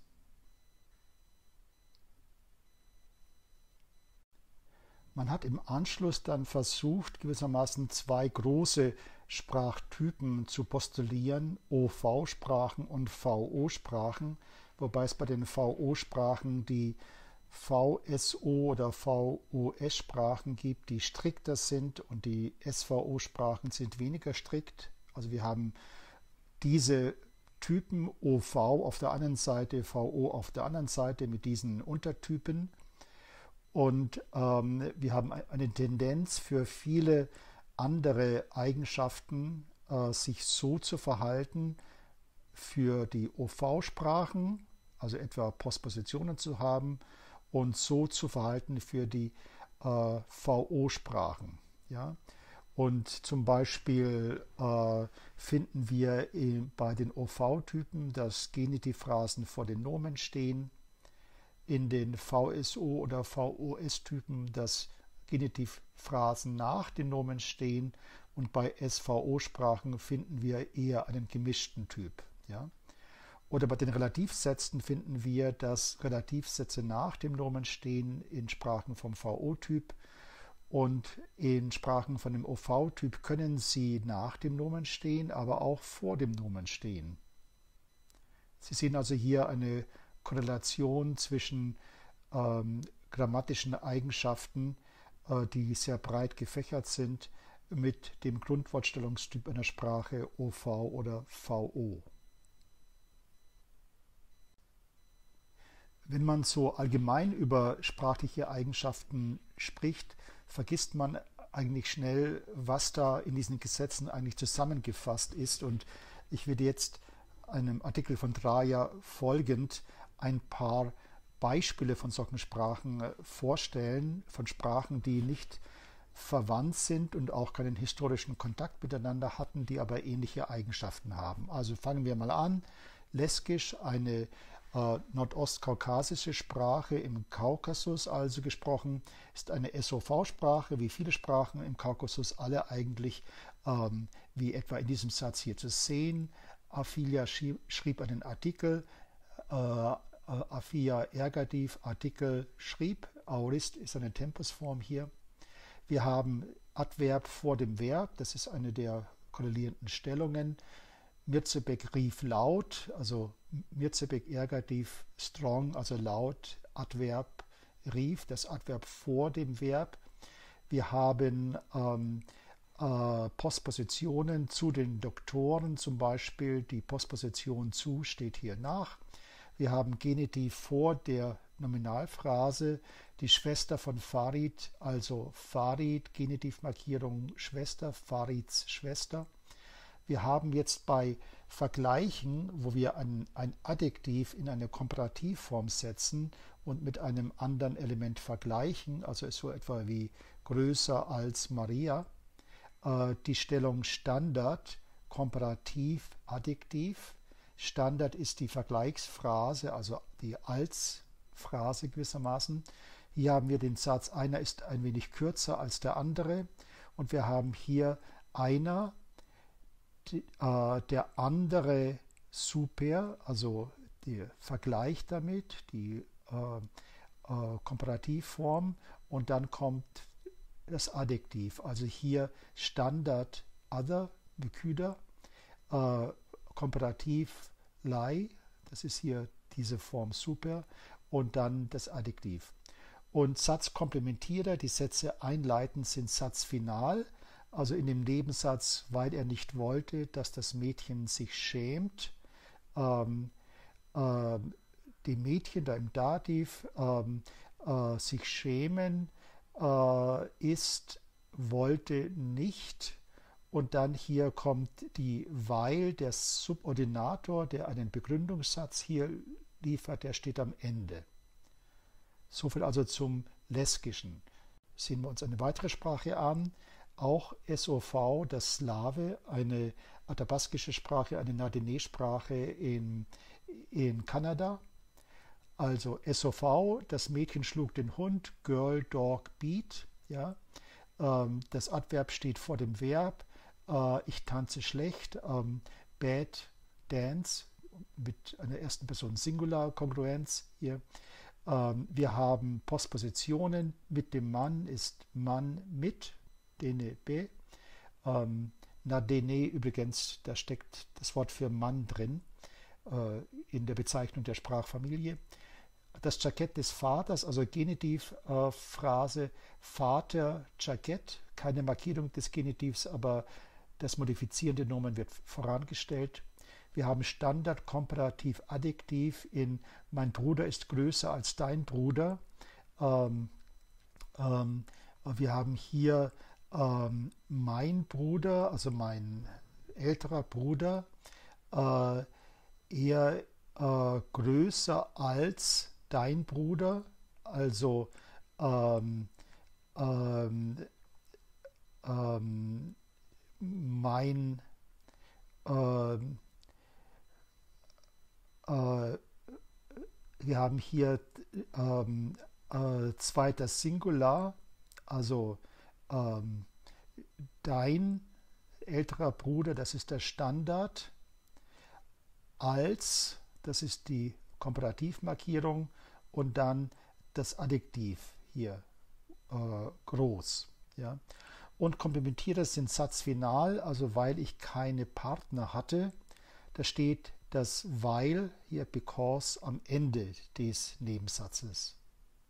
Man hat im Anschluss dann versucht, gewissermaßen zwei große Sprachtypen zu postulieren, O V-Sprachen und V O-Sprachen, wobei es bei den V O-Sprachen die V S O oder V O S-Sprachen gibt, die strikter sind, und die S V O-Sprachen sind weniger strikt. Also wir haben diese Typen O V auf der einen Seite, V O auf der anderen Seite mit diesen Untertypen. Und ähm, wir haben eine Tendenz für viele andere Eigenschaften, äh, sich so zu verhalten, für die O V-Sprachen, also etwa Postpositionen zu haben, und so zu verhalten für die äh, V O-Sprachen. Ja? Und zum Beispiel äh, finden wir in, bei den O V-Typen, dass Genitivphrasen vor den Nomen stehen. In den V S O- oder V O S-Typen, dass Genitivphrasen nach den Nomen stehen, und bei S V O-Sprachen finden wir eher einen gemischten Typ. Ja? Oder bei den Relativsätzen finden wir, dass Relativsätze nach dem Nomen stehen in Sprachen vom V O-Typ, und in Sprachen von dem O V-Typ können sie nach dem Nomen stehen, aber auch vor dem Nomen stehen. Sie sehen also hier eine Korrelation zwischen ähm, grammatischen Eigenschaften, äh, die sehr breit gefächert sind, mit dem Grundwortstellungstyp einer Sprache O V oder V O. Wenn man so allgemein über sprachliche Eigenschaften spricht, vergisst man eigentlich schnell, was da in diesen Gesetzen eigentlich zusammengefasst ist. Und ich werde jetzt einem Artikel von Draja folgend ein paar Beispiele von solchen Sprachen vorstellen, von Sprachen, die nicht verwandt sind und auch keinen historischen Kontakt miteinander hatten, die aber ähnliche Eigenschaften haben. Also fangen wir mal an. Leskisch, eine äh, nordostkaukasische Sprache im Kaukasus also gesprochen, ist eine S O V-Sprache, wie viele Sprachen im Kaukasus, alle eigentlich ähm, wie etwa in diesem Satz hier zu sehen. Afiya schrieb einen Artikel, äh, Afiya ergativ, Artikel schrieb, Aorist ist eine Tempusform hier. Wir haben Adverb vor dem Verb, das ist eine der korrelierenden Stellungen. Mirzebek rief laut, also Mirzebek ergativ strong, also laut, Adverb rief, das Adverb vor dem Verb. Wir haben ähm, äh, Postpositionen zu den Doktoren, zum Beispiel die Postposition zu steht hier nach. Wir haben Genitiv vor der Nominalphrase, die Schwester von Farid, also Farid, Genitivmarkierung Schwester, Farids Schwester. Wir haben jetzt bei Vergleichen, wo wir ein, ein Adjektiv in eine Komparativform setzen und mit einem anderen Element vergleichen, also ist so etwa wie größer als Maria, äh, die Stellung Standard, Komparativ, Adjektiv. Standard ist die Vergleichsphrase, also die Als-Phrase gewissermaßen. Hier haben wir den Satz, einer ist ein wenig kürzer als der andere. Und wir haben hier einer, die, äh, der andere super, also der Vergleich damit, die äh, äh, Komparativform. Und dann kommt das Adjektiv, also hier Standard other, Beküder, äh, Komparativ lei, das ist hier diese Form super, und dann das Adjektiv. Und Satzkomplementierer, die Sätze einleitend, sind Satzfinal, also in dem Nebensatz, weil er nicht wollte, dass das Mädchen sich schämt. Ähm, äh, die Mädchen da im Dativ ähm, äh, sich schämen äh, ist, wollte nicht. Und dann hier kommt die weil, der Subordinator, der einen Begründungssatz hier liefert, der steht am Ende. Soviel also zum Leskischen. Sehen wir uns eine weitere Sprache an, auch S O V, das Slave, eine athabaskische Sprache, eine Nardineh-Sprache in, in Kanada. Also S O V, das Mädchen schlug den Hund, Girl, Dog, Beat. Ja. Das Adverb steht vor dem Verb. Ich tanze schlecht, ähm, bad, dance, mit einer ersten Person Singular-Kongruenz hier. Ähm, wir haben Postpositionen, mit dem Mann ist Mann mit, dene, be. Ähm, na, dene übrigens, da steckt das Wort für Mann drin, äh, in der Bezeichnung der Sprachfamilie. Das Jackett des Vaters, also Genitivphrase, äh, Vater, Jackett, keine Markierung des Genitivs, aber das modifizierende Nomen wird vorangestellt. Wir haben Standard, Komparativ, Adjektiv in mein Bruder ist größer als dein Bruder. Ähm, ähm, wir haben hier ähm, mein Bruder, also mein älterer Bruder, äh, eher äh, größer als dein Bruder, also ähm, ähm, ähm, mein äh, äh, wir haben hier ähm, äh, zweiter Singular, also ähm, dein älterer Bruder, das ist der Standard, als, das ist die Komparativmarkierung, und dann das Adjektiv hier, äh, groß. Ja. Und Komplementierer sind Satzfinal, also weil ich keine Partner hatte. Da steht das weil, hier because, am Ende des Nebensatzes.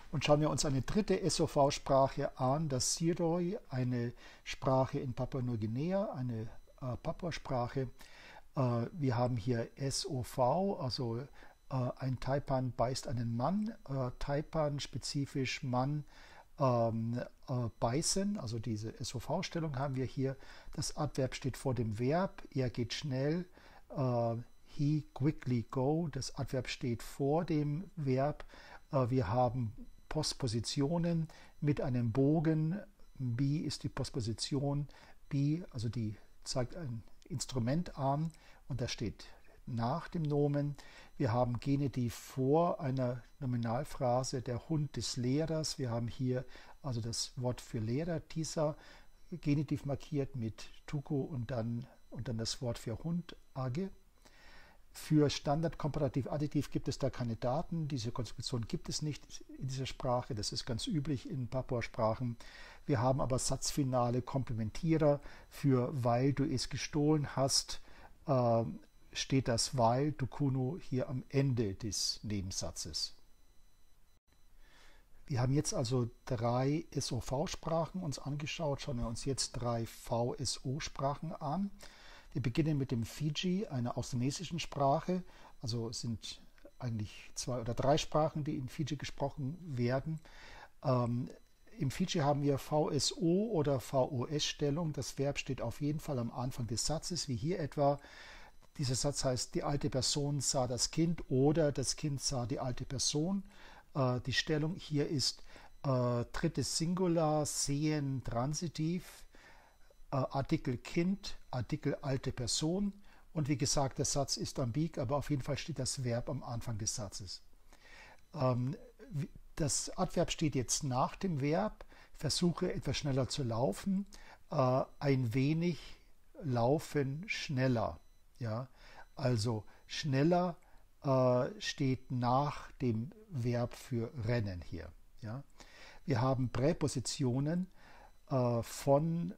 Und schauen wir uns eine dritte S O V-Sprache an, das Siroi, eine Sprache in Papua-Neuguinea, eine äh, Papua-Sprache. Äh, wir haben hier S O V, also äh, ein Taipan beißt einen Mann, äh, Taipan spezifisch Mann ähm, äh, beißen, also diese S O V-Stellung haben wir hier. Das Adverb steht vor dem Verb, er geht schnell, äh, he quickly go, das Adverb steht vor dem Verb. Äh, wir haben Postpositionen mit einem Bogen, be ist die Postposition, be, also die zeigt ein Instrument an und das steht nach dem Nomen. Wir haben Genitiv vor einer Nominalphrase, der Hund des Lehrers. Wir haben hier also das Wort für Lehrer, Tisa, Genitiv markiert mit Tuko und dann, und dann das Wort für Hund, Age. Für Standard Komparativ Adjektiv gibt es da keine Daten. Diese Konstruktion gibt es nicht in dieser Sprache. Das ist ganz üblich in Papua-Sprachen. Wir haben aber Satzfinale, Komplementierer. Für weil du es gestohlen hast, äh, steht das weil, Tukunu, hier am Ende des Nebensatzes. Wir haben jetzt also drei S O V-Sprachen uns angeschaut. Schauen wir uns jetzt drei V S O-Sprachen an. Wir beginnen mit dem Fiji, einer austronesischen Sprache. Also es sind eigentlich zwei oder drei Sprachen, die in Fiji gesprochen werden. Ähm, Im Fiji haben wir V S O oder V O S-Stellung. Das Verb steht auf jeden Fall am Anfang des Satzes, wie hier etwa. Dieser Satz heißt, die alte Person sah das Kind oder das Kind sah die alte Person. Äh, die Stellung hier ist äh, drittes Singular, sehen, Transitiv, äh, Artikel Kind, Artikel alte Person. Und wie gesagt, der Satz ist ambig, aber auf jeden Fall steht das Verb am Anfang des Satzes. Ähm, das Adverb steht jetzt nach dem Verb. Versuche etwas schneller zu laufen. Äh, ein wenig laufen schneller. Ja, also schneller äh, steht nach dem Verb für rennen hier. Ja. Wir haben Präpositionen äh, von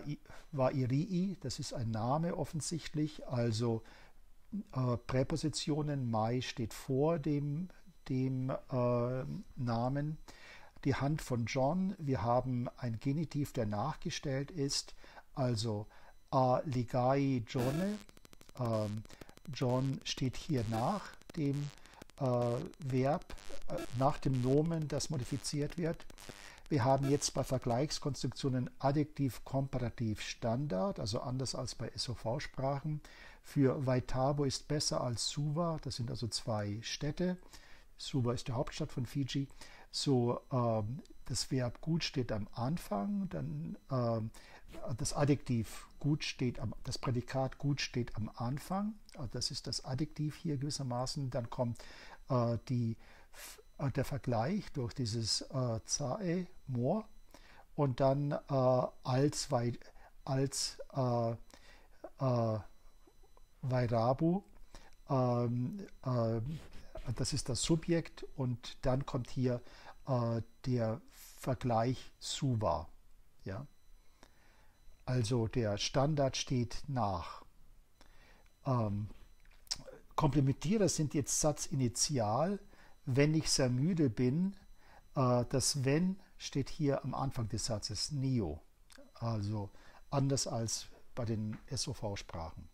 Wairii, das ist ein Name offensichtlich, also äh, Präpositionen, Mai steht vor dem, dem äh, Namen. Die Hand von John, wir haben ein Genitiv, der nachgestellt ist, also a ligai Johne. Ähm, John steht hier nach dem äh, Verb, äh, nach dem Nomen, das modifiziert wird. Wir haben jetzt bei Vergleichskonstruktionen Adjektiv, Komparativ, Standard, also anders als bei S O V-Sprachen. Für Vaitabo ist besser als Suva, das sind also zwei Städte. Suva ist die Hauptstadt von Fiji. So, ähm, das Verb gut steht am Anfang, dann ähm, das Adjektiv gut steht, am, das Prädikat gut steht am Anfang, also das ist das Adjektiv hier gewissermaßen, dann kommt äh, die, äh, der Vergleich durch dieses äh, Zae, Moor und dann äh, als, als äh, äh, Vairabu, ähm, äh, das ist das Subjekt und dann kommt hier äh, der Vergleich Suva, ja. Also der Standard steht nach. Ähm, Komplementierer sind jetzt Satzinitial. Wenn ich sehr müde bin, äh, das wenn steht hier am Anfang des Satzes, Neo. Also anders als bei den S O V-Sprachen.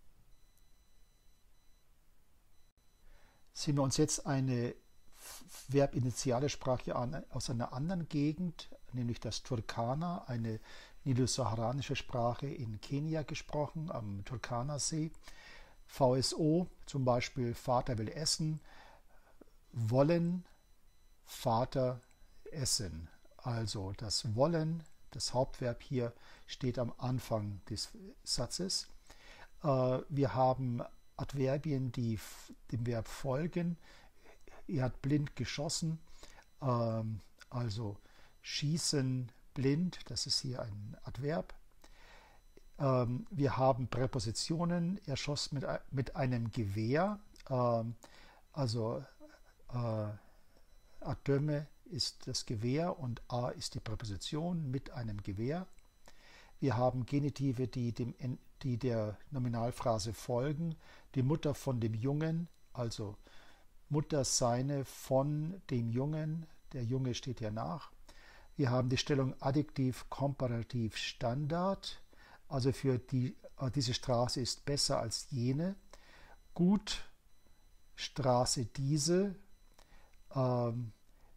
Sehen wir uns jetzt eine verbinitiale Sprache an, aus einer anderen Gegend, nämlich das Turkana, eine nilo-saharanische Sprache in Kenia gesprochen, am Turkana-See. V S O, zum Beispiel Vater will essen, wollen, Vater essen. Also das Wollen, das Hauptverb hier, steht am Anfang des Satzes. Äh, wir haben Adverbien, die dem Verb folgen. Er hat blind geschossen, ähm, also schießen, blind, das ist hier ein Adverb. Ähm, wir haben Präpositionen, er schoss mit, mit einem Gewehr, ähm, also äh, Adöme ist das Gewehr und a ist die Präposition mit einem Gewehr. Wir haben Genitive, die, dem, die der Nominalphrase folgen. Die Mutter von dem Jungen, also Mutter seine von dem Jungen, der Junge steht hier nach. Wir haben die Stellung Adjektiv Komparativ Standard, also für die, diese Straße ist besser als jene. Gut, Straße diese, ähm,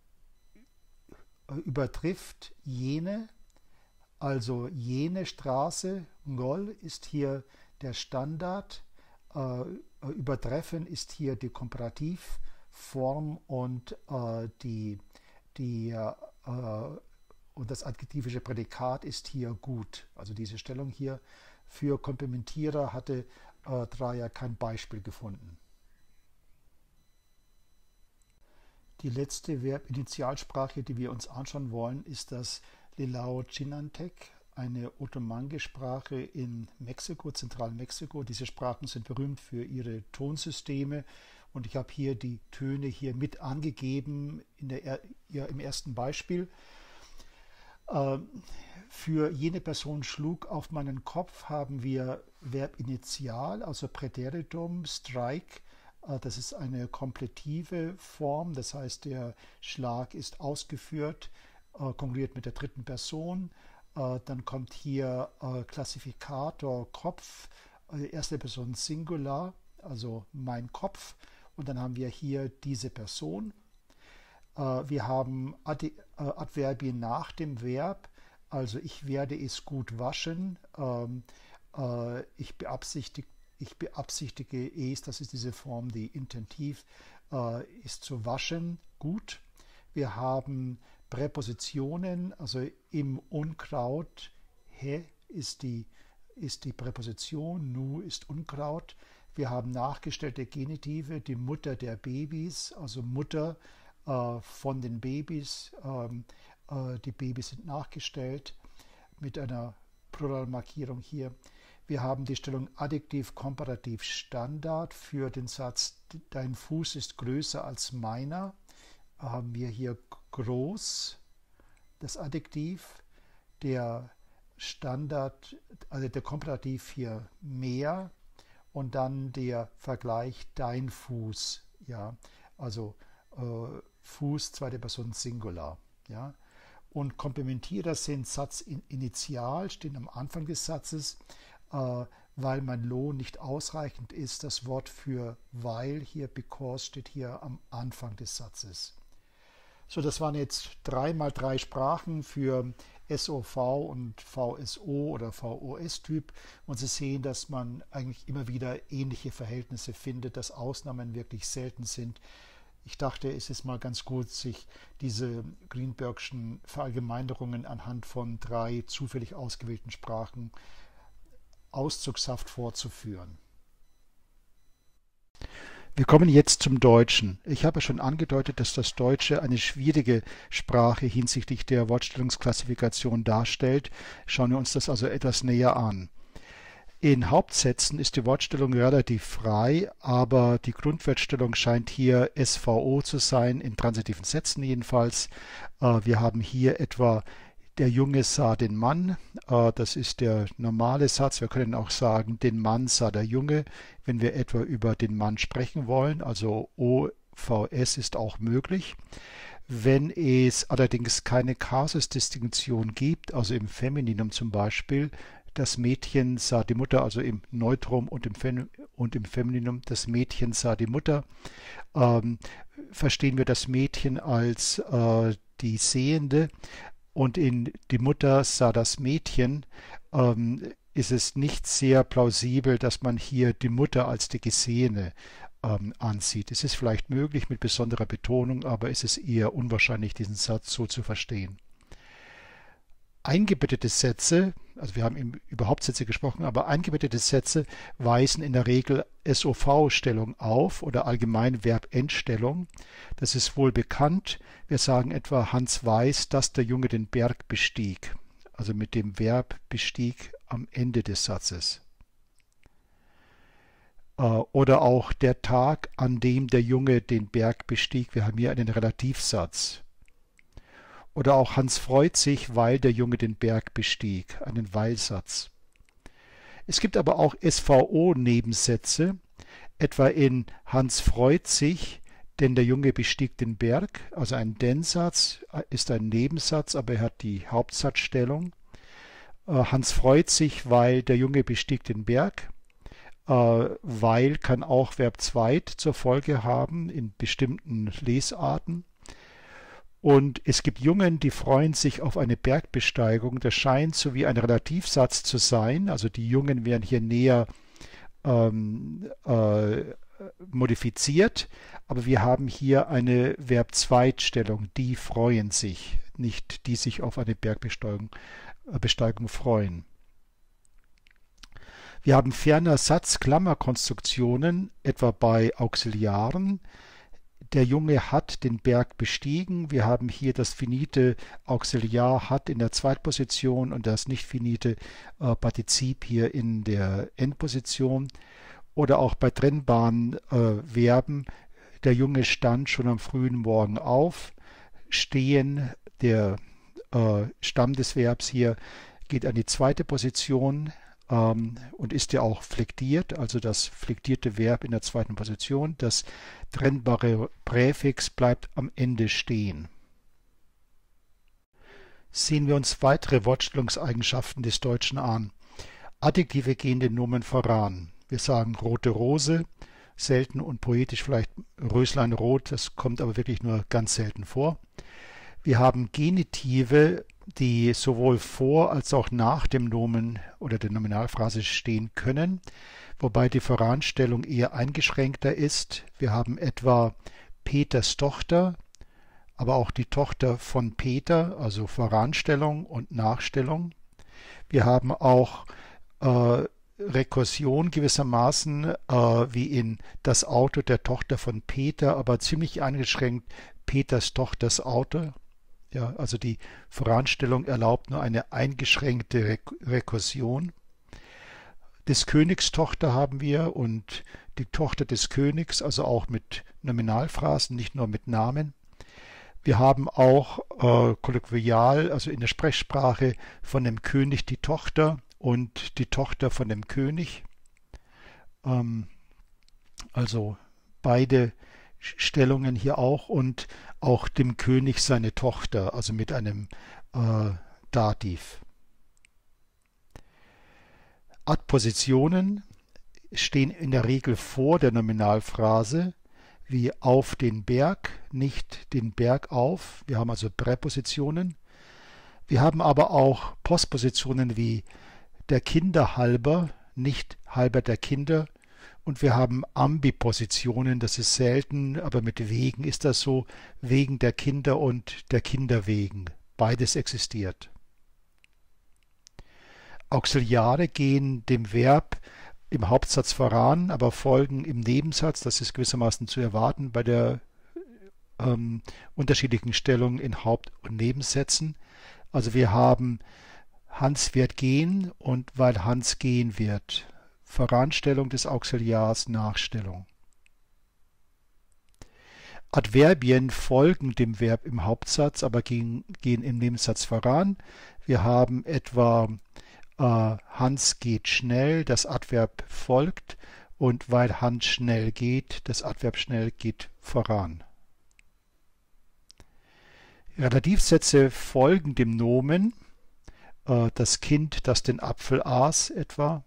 übertrifft jene, also jene Straße, Ngol ist hier der Standard, äh, übertreffen ist hier die Komparativform und äh, die, die äh, und das adjektivische Prädikat ist hier gut. Also diese Stellung hier für Komplementierer hatte äh, Dreyer kein Beispiel gefunden. Die letzte Verbinitialsprache, die wir uns anschauen wollen, ist das Lilao Chinantec, eine Otomangue-Sprache in Mexiko, Zentralmexiko. Diese Sprachen sind berühmt für ihre Tonsysteme und ich habe hier die Töne hier mit angegeben in der, ja, im ersten Beispiel. Äh, für jene Person schlug auf meinen Kopf haben wir Verbinitial, also Präteritum, Strike. Das ist eine kompletive Form, das heißt, der Schlag ist ausgeführt, äh, konjugiert mit der dritten Person. Äh, dann kommt hier äh, Klassifikator Kopf, äh, erste Person Singular, also mein Kopf. Und dann haben wir hier diese Person. Äh, wir haben Ad äh, Adverbien nach dem Verb, also ich werde es gut waschen, ähm, äh, ich beabsichtige Ich beabsichtige es, das ist diese Form, die Intentiv äh, ist zu waschen, gut. Wir haben Präpositionen, also im Unkraut, he ist die, ist die Präposition, nu ist Unkraut. Wir haben nachgestellte Genitive, die Mutter der Babys, also Mutter äh, von den Babys. Ähm, äh, die Babys sind nachgestellt mit einer Pluralmarkierung hier. Wir haben die Stellung Adjektiv Komparativ Standard für den Satz, dein Fuß ist größer als meiner. Haben wir hier groß, das Adjektiv, der Standard, also der Komparativ hier mehr und dann der Vergleich dein Fuß, ja, also äh, Fuß, zweite Person Singular, ja. Und Komplementierer sind Satz in Initial, stehen am Anfang des Satzes. Uh, weil mein Lohn nicht ausreichend ist. Das Wort für weil hier, because, steht hier am Anfang des Satzes. So, das waren jetzt drei mal drei Sprachen für S O V und V S O oder V O S-Typ. Und Sie sehen, dass man eigentlich immer wieder ähnliche Verhältnisse findet, dass Ausnahmen wirklich selten sind. Ich dachte, es ist mal ganz gut, sich diese Greenbergschen Verallgemeinerungen anhand von drei zufällig ausgewählten Sprachen auszugshaft vorzuführen. Wir kommen jetzt zum Deutschen. Ich habe schon angedeutet, dass das Deutsche eine schwierige Sprache hinsichtlich der Wortstellungsklassifikation darstellt. Schauen wir uns das also etwas näher an. In Hauptsätzen ist die Wortstellung relativ frei, aber die Grundwertstellung scheint hier S V O zu sein, in transitiven Sätzen jedenfalls. Wir haben hier etwa der Junge sah den Mann, das ist der normale Satz. Wir können auch sagen, den Mann sah der Junge, wenn wir etwa über den Mann sprechen wollen. Also O V S ist auch möglich. Wenn es allerdings keine Kasusdistinktion gibt, also im Femininum zum Beispiel, das Mädchen sah die Mutter, also im Neutrum und im, Fem und im Femininum, das Mädchen sah die Mutter, ähm, verstehen wir das Mädchen als äh, die Sehende. Und in die Mutter sah das Mädchen, ähm, ist es nicht sehr plausibel, dass man hier die Mutter als die Gesehene ähm, ansieht. Es ist vielleicht möglich mit besonderer Betonung, aber es ist eher unwahrscheinlich, diesen Satz so zu verstehen. Eingebettete Sätze, also wir haben eben über Hauptsätze gesprochen, aber eingebettete Sätze weisen in der Regel S O V-Stellung auf oder allgemein Verbendstellung. Das ist wohl bekannt. Wir sagen etwa, Hans weiß, dass der Junge den Berg bestieg. Also mit dem Verb bestieg am Ende des Satzes. Oder auch der Tag, an dem der Junge den Berg bestieg. Wir haben hier einen Relativsatz. Oder auch Hans freut sich, weil der Junge den Berg bestieg, einen Weilsatz. Es gibt aber auch S V O-Nebensätze, etwa in Hans freut sich, denn der Junge bestieg den Berg. Also ein Denn-Satz ist ein Nebensatz, aber er hat die Hauptsatzstellung. Äh, Hans freut sich, weil der Junge bestieg den Berg. Äh, weil kann auch Verb zweit zur Folge haben in bestimmten Lesarten. Und es gibt Jungen, die freuen sich auf eine Bergbesteigung. Das scheint so wie ein Relativsatz zu sein. Also die Jungen werden hier näher ähm, äh, modifiziert. Aber wir haben hier eine Verb-Zweitstellung. Die freuen sich, nicht die sich auf eine Bergbesteigung äh, Besteigung freuen. Wir haben ferner Satz-Klammer-Konstruktionen, etwa bei Auxiliaren. Der Junge hat den Berg bestiegen. Wir haben hier das finite Auxiliar hat in der Zweitposition und das nicht finite äh, Partizip hier in der Endposition. Oder auch bei trennbaren äh, Verben. Der Junge stand schon am frühen Morgen auf. Stehen, der äh, Stamm des Verbs hier, geht an die zweite Position ähm, und ist ja auch flektiert, also das flektierte Verb in der zweiten Position. Das trennbare Präfix bleibt am Ende stehen. Sehen wir uns weitere Wortstellungseigenschaften des Deutschen an. Adjektive gehen den Nomen voran. Wir sagen rote Rose, selten und poetisch vielleicht Röslein rot, das kommt aber wirklich nur ganz selten vor. Wir haben Genitive, die sowohl vor als auch nach dem Nomen oder der Nominalphrase stehen können, wobei die Voranstellung eher eingeschränkter ist. Wir haben etwa Peters Tochter, aber auch die Tochter von Peter, also Voranstellung und Nachstellung. Wir haben auch äh, Rekursion gewissermaßen, äh, wie in das Auto der Tochter von Peter, aber ziemlich eingeschränkt Peters Tochters Auto. Ja, also die Voranstellung erlaubt nur eine eingeschränkte Re Rekursion. Des Königs Tochter haben wir und die Tochter des Königs, also auch mit Nominalphrasen, nicht nur mit Namen. Wir haben auch äh, kolloquial, also in der Sprechsprache, von dem König die Tochter und die Tochter von dem König. Ähm, also beide Stellungen hier auch und auch dem König seine Tochter, also mit einem äh, Dativ. Adpositionen stehen in der Regel vor der Nominalphrase, wie auf den Berg, nicht den Berg auf. Wir haben also Präpositionen. Wir haben aber auch Postpositionen wie der Kinder halber, nicht halber der Kinder. Und wir haben Ambipositionen, das ist selten, aber mit wegen ist das so, wegen der Kinder und der Kinder wegen. Beides existiert. Auxiliare gehen dem Verb im Hauptsatz voran, aber folgen im Nebensatz. Das ist gewissermaßen zu erwarten bei der ähm, unterschiedlichen Stellung in Haupt- und Nebensätzen. Also wir haben Hans wird gehen und weil Hans gehen wird. Voranstellung des Auxiliars, Nachstellung. Adverbien folgen dem Verb im Hauptsatz, aber gehen, gehen im Nebensatz voran. Wir haben etwa äh, Hans geht schnell, das Adverb folgt und weil Hans schnell geht, das Adverb schnell geht voran. Relativsätze folgen dem Nomen, äh, das Kind, das den Apfel aß etwa.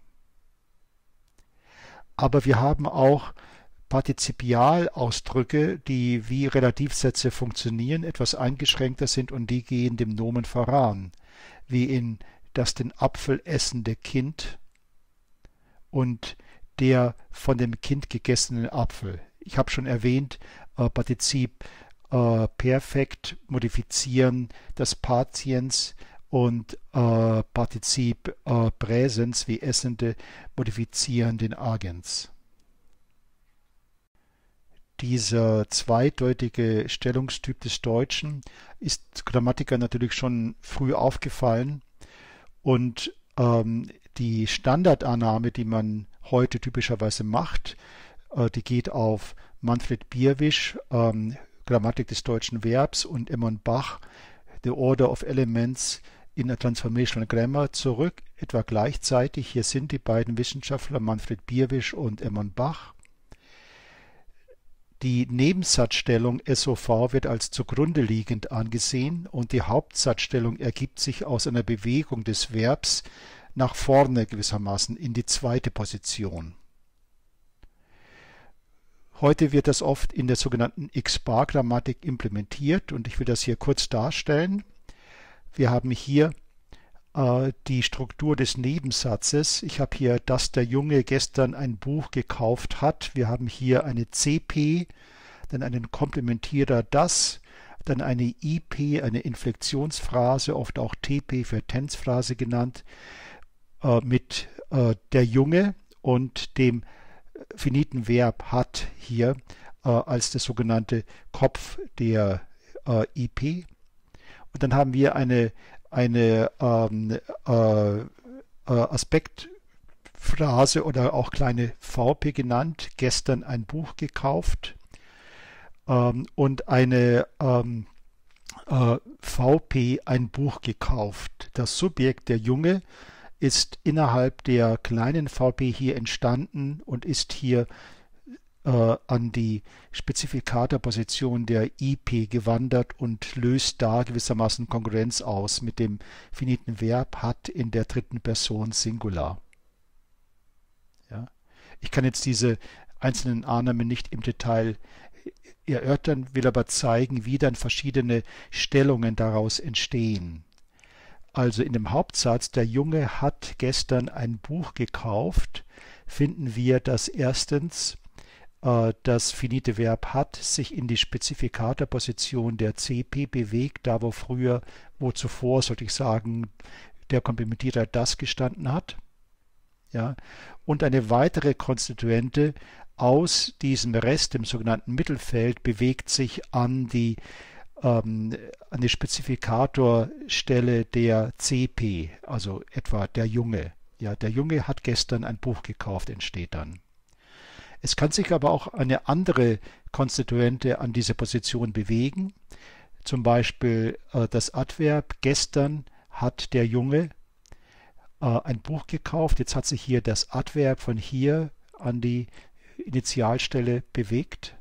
Aber wir haben auch Partizipialausdrücke, die wie Relativsätze funktionieren, etwas eingeschränkter sind und die gehen dem Nomen voran, wie in das den Apfel essende Kind und der von dem Kind gegessene Apfel. Ich habe schon erwähnt, äh, Partizip äh, Perfekt modifizieren das Patiens und äh, Partizip äh, Präsens wie Essende modifizieren den Agens. Dieser zweideutige Stellungstyp des Deutschen ist Grammatikern natürlich schon früh aufgefallen und ähm, die Standardannahme, die man heute typischerweise macht, äh, die geht auf Manfred Bierwisch, ähm, Grammatik des deutschen Verbs und Emmon Bach, The Order of Elements in a Transformational Grammar zurück, etwa gleichzeitig. Hier sind die beiden Wissenschaftler Manfred Bierwisch und Emmon Bach. Die Nebensatzstellung S O V wird als zugrunde liegend angesehen und die Hauptsatzstellung ergibt sich aus einer Bewegung des Verbs nach vorne gewissermaßen in die zweite Position. Heute wird das oft in der sogenannten X-Bar-Grammatik implementiert und ich will das hier kurz darstellen. Wir haben hier äh, die Struktur des Nebensatzes. Ich habe hier, dass der Junge gestern ein Buch gekauft hat. Wir haben hier eine C P, dann einen Komplementierer das, dann eine I P, eine Inflektionsphrase, oft auch T P für Tensphrase genannt, äh, mit äh, der Junge und dem finiten Verb hat hier äh, als das sogenannte Kopf der äh, I P. Und dann haben wir eine, eine ähm, äh, äh, Aspektphrase oder auch kleine V P genannt, gestern ein Buch gekauft, ähm, und eine ähm, äh, V P ein Buch gekauft. Das Subjekt, der Junge, ist innerhalb der kleinen V P hier entstanden und ist hier äh, an die Spezifikatorposition der I P gewandert und löst da gewissermaßen Kongruenz aus mit dem finiten Verb hat in der dritten Person Singular. Ja. Ich kann jetzt diese einzelnen A-Namen nicht im Detail erörtern, will aber zeigen, wie dann verschiedene Stellungen daraus entstehen. Also in dem Hauptsatz, der Junge hat gestern ein Buch gekauft, finden wir, dass erstens äh, das finite Verb hat sich in die Spezifikatorposition der C P bewegt, da wo früher, wo zuvor, sollte ich sagen, der Komplementierer das gestanden hat. Ja, und eine weitere Konstituente aus diesem Rest, dem sogenannten Mittelfeld, bewegt sich an die an die Spezifikatorstelle der C P, also etwa der Junge. Ja, der Junge hat gestern ein Buch gekauft, entsteht dann. Es kann sich aber auch eine andere Konstituente an diese Position bewegen. Zum Beispiel äh, das Adverb gestern hat der Junge äh, ein Buch gekauft. Jetzt hat sich hier das Adverb von hier an die Initialstelle bewegt.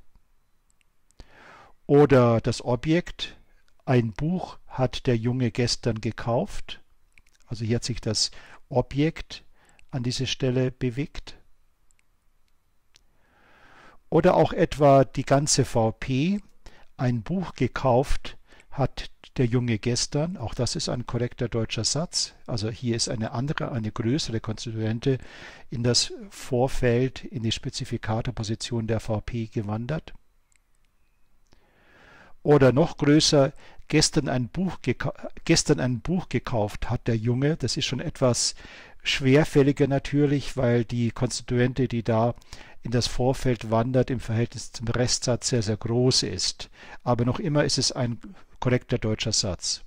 Oder das Objekt, ein Buch hat der Junge gestern gekauft. Also hier hat sich das Objekt an diese Stelle bewegt. Oder auch etwa die ganze V P, ein Buch gekauft hat der Junge gestern. Auch das ist ein korrekter deutscher Satz. Also hier ist eine andere, eine größere Konstituente in das Vorfeld, in die Spezifikatorposition der V P gewandert. Oder noch größer, gestern ein, Buch gestern ein Buch gekauft hat der Junge. Das ist schon etwas schwerfälliger natürlich, weil die Konstituente, die da in das Vorfeld wandert, im Verhältnis zum Restsatz sehr, sehr groß ist. Aber noch immer ist es ein korrekter deutscher Satz.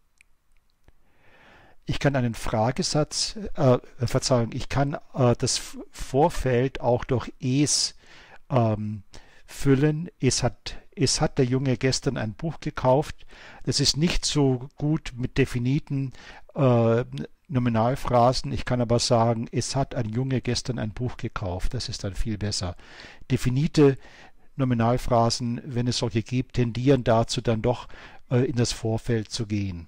Ich kann einen Fragesatz, äh, Verzeihung, ich kann äh, das Vorfeld auch durch es ähm, füllen. Es hat, es hat der Junge gestern ein Buch gekauft. Das ist nicht so gut mit definiten äh, Nominalphrasen. Ich kann aber sagen, es hat ein Junge gestern ein Buch gekauft. Das ist dann viel besser. Definite Nominalphrasen, wenn es solche gibt, tendieren dazu dann doch äh, in das Vorfeld zu gehen.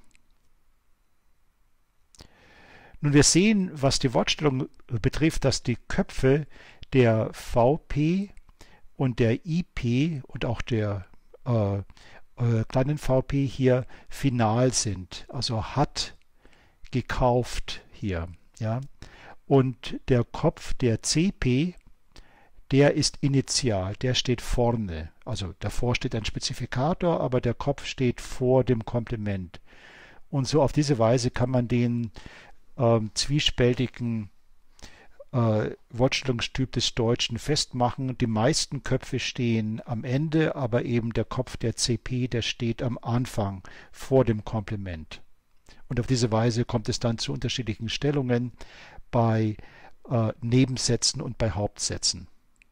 Nun, wir sehen, was die Wortstellung betrifft, dass die Köpfe der V P und der I P und auch der äh, äh, kleinen V P hier final sind. Also hat gekauft hier. Ja? Und der Kopf der C P, der ist initial, der steht vorne. Also davor steht ein Spezifikator, aber der Kopf steht vor dem Komplement. Und so auf diese Weise kann man den ähm, zwiespältigen äh, Wortstellungstyp des Deutschen festmachen. Die meisten Köpfe stehen am Ende, aber eben der Kopf der C P, der steht am Anfang vor dem Komplement. Und auf diese Weise kommt es dann zu unterschiedlichen Stellungen bei äh, Nebensätzen und bei Hauptsätzen.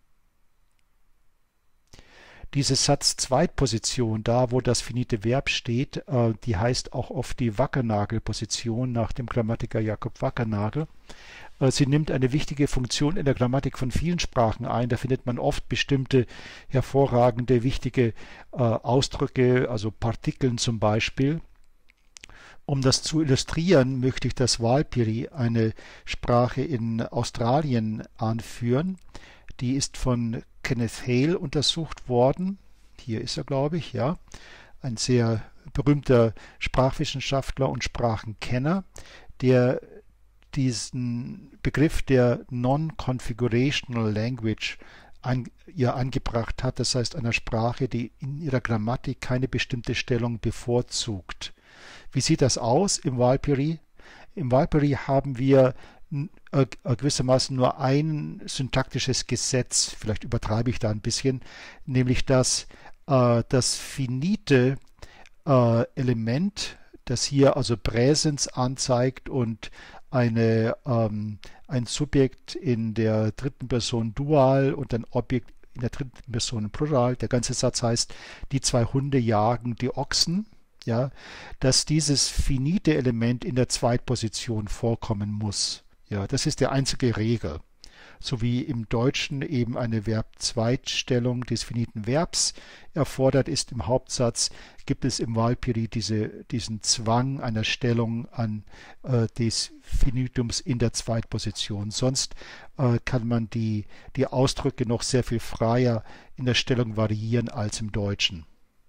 Diese Satz-Zweitposition, da wo das finite Verb steht, äh, die heißt auch oft die Wackernagelposition nach dem Grammatiker Jakob Wackernagel. Äh, sie nimmt eine wichtige Funktion in der Grammatik von vielen Sprachen ein. Da findet man oft bestimmte hervorragende, wichtige äh, Ausdrücke, also Partikeln zum Beispiel. Um das zu illustrieren, möchte ich das Warlpiri, eine Sprache in Australien, anführen. Die ist von Kenneth Hale untersucht worden. Hier ist er, glaube ich, ja. Ein sehr berühmter Sprachwissenschaftler und Sprachenkenner, der diesen Begriff der Non-Configurational Language an, ja, angebracht hat. Das heißt, einer Sprache, die in ihrer Grammatik keine bestimmte Stellung bevorzugt. Wie sieht das aus im Warlpiri? Im Warlpiri haben wir äh, gewissermaßen nur ein syntaktisches Gesetz, vielleicht übertreibe ich da ein bisschen, nämlich dass äh, das finite äh, Element, das hier also Präsens anzeigt und eine, ähm, ein Subjekt in der dritten Person Dual und ein Objekt in der dritten Person Plural. Der ganze Satz heißt, die zwei Hunde jagen die Ochsen. Ja, dass dieses finite Element in der Zweitposition vorkommen muss. Ja, das ist die einzige Regel. So wie im Deutschen eben eine Verb-Zweitstellung des finiten Verbs erfordert ist im Hauptsatz, gibt es im Warlpiri diese, diesen Zwang einer Stellung an äh, des Finitums in der Zweitposition. Sonst äh, kann man die, die Ausdrücke noch sehr viel freier in der Stellung variieren als im Deutschen.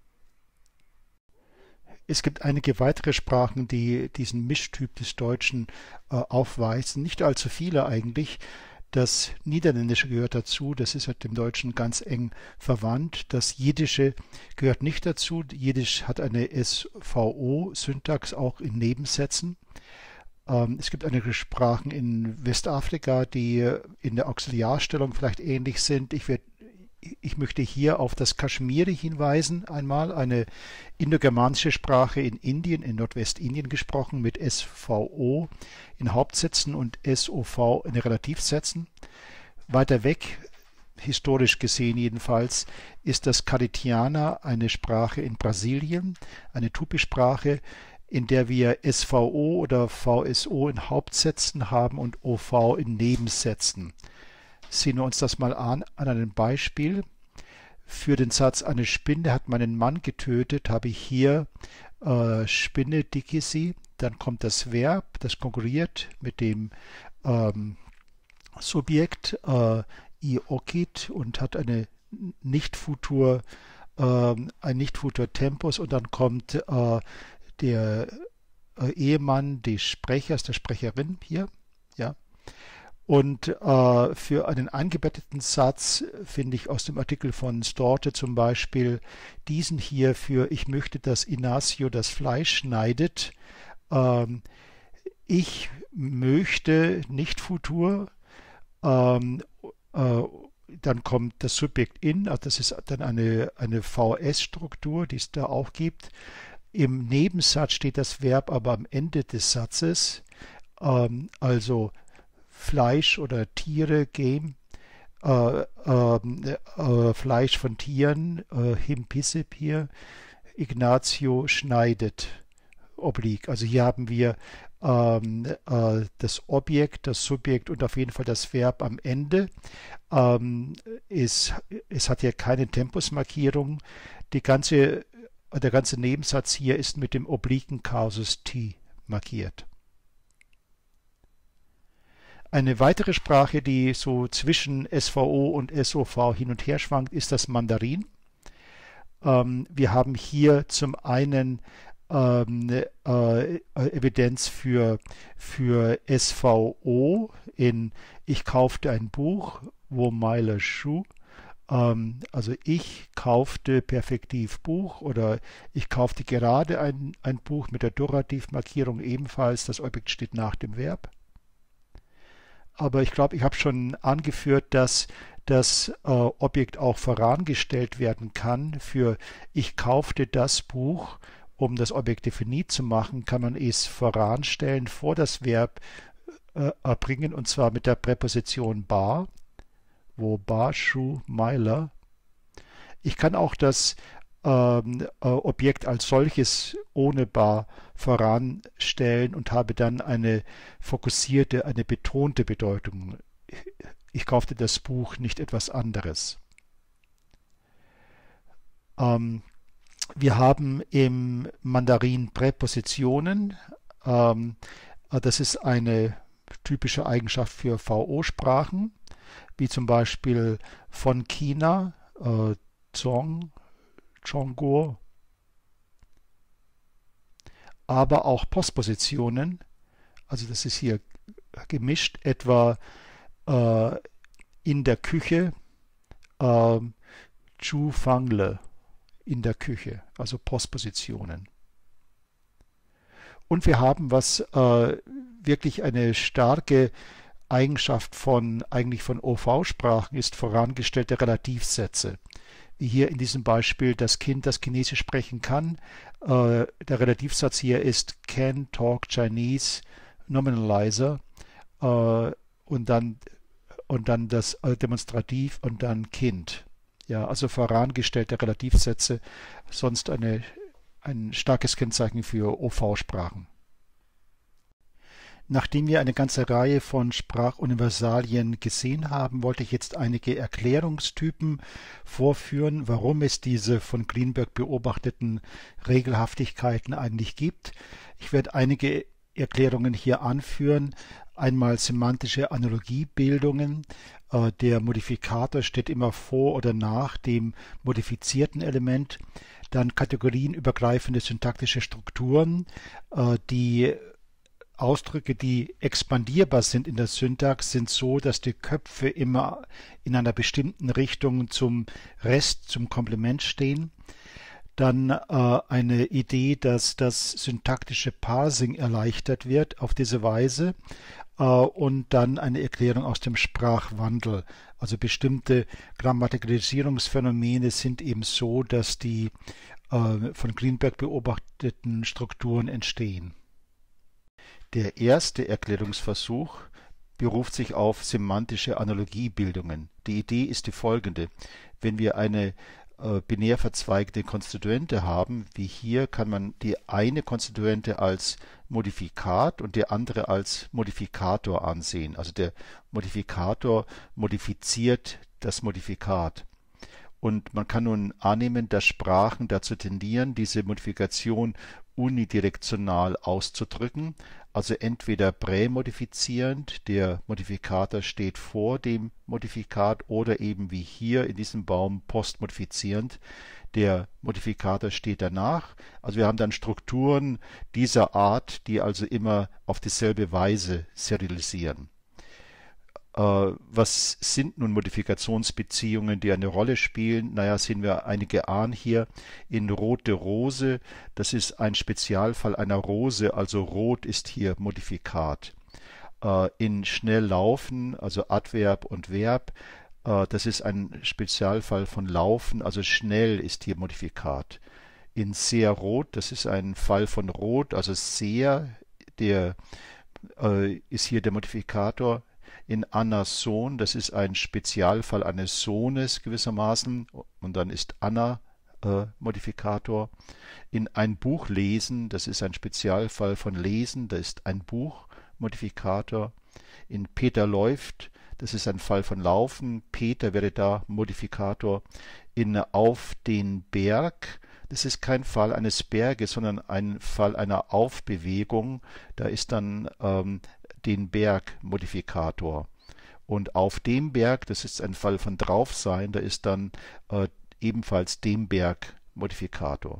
Es gibt einige weitere Sprachen, die diesen Mischtyp des Deutschen äh, aufweisen. Nicht allzu viele eigentlich. Das Niederländische gehört dazu. Das ist mit dem Deutschen ganz eng verwandt. Das Jiddische gehört nicht dazu. Jiddisch hat eine S V O-Syntax auch in Nebensätzen. Ähm, es gibt einige Sprachen in Westafrika, die in der Auxiliarstellung vielleicht ähnlich sind. Ich werde Ich möchte hier auf das Kaschmiri hinweisen, einmal eine indogermanische Sprache in Indien, in Nordwestindien gesprochen, mit S V O in Hauptsätzen und S O V in Relativsätzen. Weiter weg, historisch gesehen jedenfalls, ist das Caritiana, eine Sprache in Brasilien, eine Tupi-Sprache, in der wir S V O oder V S O in Hauptsätzen haben und O V in Nebensätzen. Sehen wir uns das mal an, an einem Beispiel. Für den Satz, eine Spinne hat meinen Mann getötet, habe ich hier äh, Spinne dicisi, dann kommt das Verb, das konkurriert mit dem ähm, Subjekt äh, iokit und hat eine Nicht-Futur, äh, ein Nicht-Futur-Tempus und dann kommt äh, der äh, Ehemann des Sprechers, der Sprecherin hier, ja. Und äh, für einen eingebetteten Satz finde ich aus dem Artikel von Storte zum Beispiel diesen hier für ich möchte, dass Ignacio das Fleisch schneidet. Ähm, ich möchte nicht Futur. Ähm, äh, dann kommt das Subjekt in, also das ist dann eine, eine V S-Struktur, die es da auch gibt. Im Nebensatz steht das Verb aber am Ende des Satzes. Ähm, also Fleisch oder Tiere, Game, äh, äh, äh, Fleisch von Tieren, äh, Himpisip hier, Ignacio schneidet, oblique. Also hier haben wir ähm, äh, das Objekt, das Subjekt und auf jeden Fall das Verb am Ende. Ähm, es, es hat hier keine Tempusmarkierung. Die ganze, der ganze Nebensatz hier ist mit dem obliquen Kasus T markiert. Eine weitere Sprache, die so zwischen S V O und S O V hin und her schwankt, ist das Mandarin. Ähm, wir haben hier zum einen ähm, äh, Evidenz für, für S V O in ich kaufte ein Buch, wo Meile Schuh. Ähm, also ich kaufte Perfektiv Buch oder ich kaufte gerade ein, ein Buch mit der Durativmarkierung ebenfalls. Das Objekt steht nach dem Verb. Aber ich glaube, ich habe schon angeführt, dass das äh, Objekt auch vorangestellt werden kann. Für ich kaufte das Buch, um das Objekt definit zu machen, kann man es voranstellen vor das Verb äh, erbringen, und zwar mit der Präposition bar, wo bar, Schuh, Meiler. Ich kann auch das ähm, äh, Objekt als solches ohne bar voranstellen und habe dann eine fokussierte, eine betonte Bedeutung. Ich kaufte das Buch, nicht etwas anderes. Ähm, wir haben im Mandarin Präpositionen. Ähm, das ist eine typische Eigenschaft für V O-Sprachen, wie zum Beispiel von China, äh, Zhong, Chongguo, aber auch Postpositionen. Also das ist hier gemischt, etwa äh, in der Küche, äh, Chu Fangle, in der Küche, also Postpositionen. Und wir haben, was äh, wirklich eine starke Eigenschaft von eigentlich von O V-Sprachen ist, vorangestellte Relativsätze. Wie hier in diesem Beispiel das Kind, das Chinesisch sprechen kann. Äh, der Relativsatz hier ist can talk Chinese Nominalizer äh, und dann und dann das äh, Demonstrativ und dann Kind. Ja, also vorangestellte Relativsätze, sonst eine, ein starkes Kennzeichen für O V-Sprachen. Nachdem wir eine ganze Reihe von Sprachuniversalien gesehen haben, wollte ich jetzt einige Erklärungstypen vorführen, warum es diese von Greenberg beobachteten Regelhaftigkeiten eigentlich gibt. Ich werde einige Erklärungen hier anführen. Einmal semantische Analogiebildungen. Der Modifikator steht immer vor oder nach dem modifizierten Element. Dann kategorienübergreifende syntaktische Strukturen, die Ausdrücke, die expandierbar sind in der Syntax, sind so, dass die Köpfe immer in einer bestimmten Richtung zum Rest, zum Komplement stehen. Dann äh, eine Idee, dass das syntaktische Parsing erleichtert wird auf diese Weise. Äh, und dann eine Erklärung aus dem Sprachwandel. Also bestimmte Grammatikalisierungsphänomene sind eben so, dass die äh, von Greenberg beobachteten Strukturen entstehen. Der erste Erklärungsversuch beruft sich auf semantische Analogiebildungen. Die Idee ist die folgende. Wenn wir eine äh, binär verzweigte Konstituente haben, wie hier, kann man die eine Konstituente als Modifikat und die andere als Modifikator ansehen. Also der Modifikator modifiziert das Modifikat. Und man kann nun annehmen, dass Sprachen dazu tendieren, diese Modifikation unidirektional auszudrücken, also entweder prämodifizierend, der Modifikator steht vor dem Modifikat, oder eben wie hier in diesem Baum postmodifizierend, der Modifikator steht danach. Also wir haben dann Strukturen dieser Art, die also immer auf dieselbe Weise serialisieren. Was sind nun Modifikationsbeziehungen, die eine Rolle spielen? Naja, sehen wir einige an hier. In rote Rose, das ist ein Spezialfall einer Rose, also rot ist hier Modifikat. In schnell laufen, also Adverb und Verb, das ist ein Spezialfall von laufen, also schnell ist hier Modifikat. In sehr rot, das ist ein Fall von rot, also sehr, der äh, ist hier der Modifikator. In Annas Sohn, das ist ein Spezialfall eines Sohnes gewissermaßen, und dann ist Anna äh, Modifikator. In ein Buch lesen, das ist ein Spezialfall von lesen, da ist ein Buch Modifikator. In Peter läuft, das ist ein Fall von laufen, Peter wäre da Modifikator. In auf den Berg, das ist kein Fall eines Berges, sondern ein Fall einer Aufbewegung, da ist dann ähm, den Berg Modifikator. Und auf dem Berg, das ist ein Fall von drauf sein, da ist dann äh, ebenfalls dem Berg Modifikator.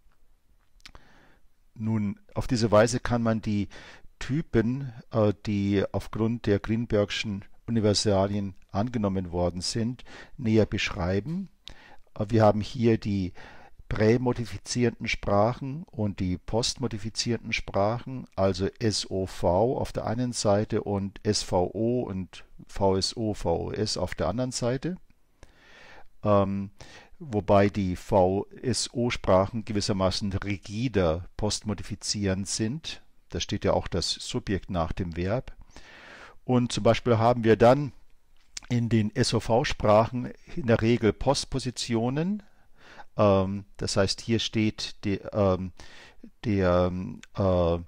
Nun, auf diese Weise kann man die Typen, äh, die aufgrund der Greenbergschen Universalien angenommen worden sind, näher beschreiben. Äh, wir haben hier die prämodifizierenden Sprachen und die postmodifizierenden Sprachen, also S O V auf der einen Seite und S V O und V S O, V O S auf der anderen Seite. Ähm, wobei die V S O-Sprachen gewissermaßen rigider postmodifizierend sind. Da steht ja auch das Subjekt nach dem Verb. Und zum Beispiel haben wir dann in den S O V-Sprachen in der Regel Postpositionen, Ähm, das heißt, hier steht die, ähm, der äh,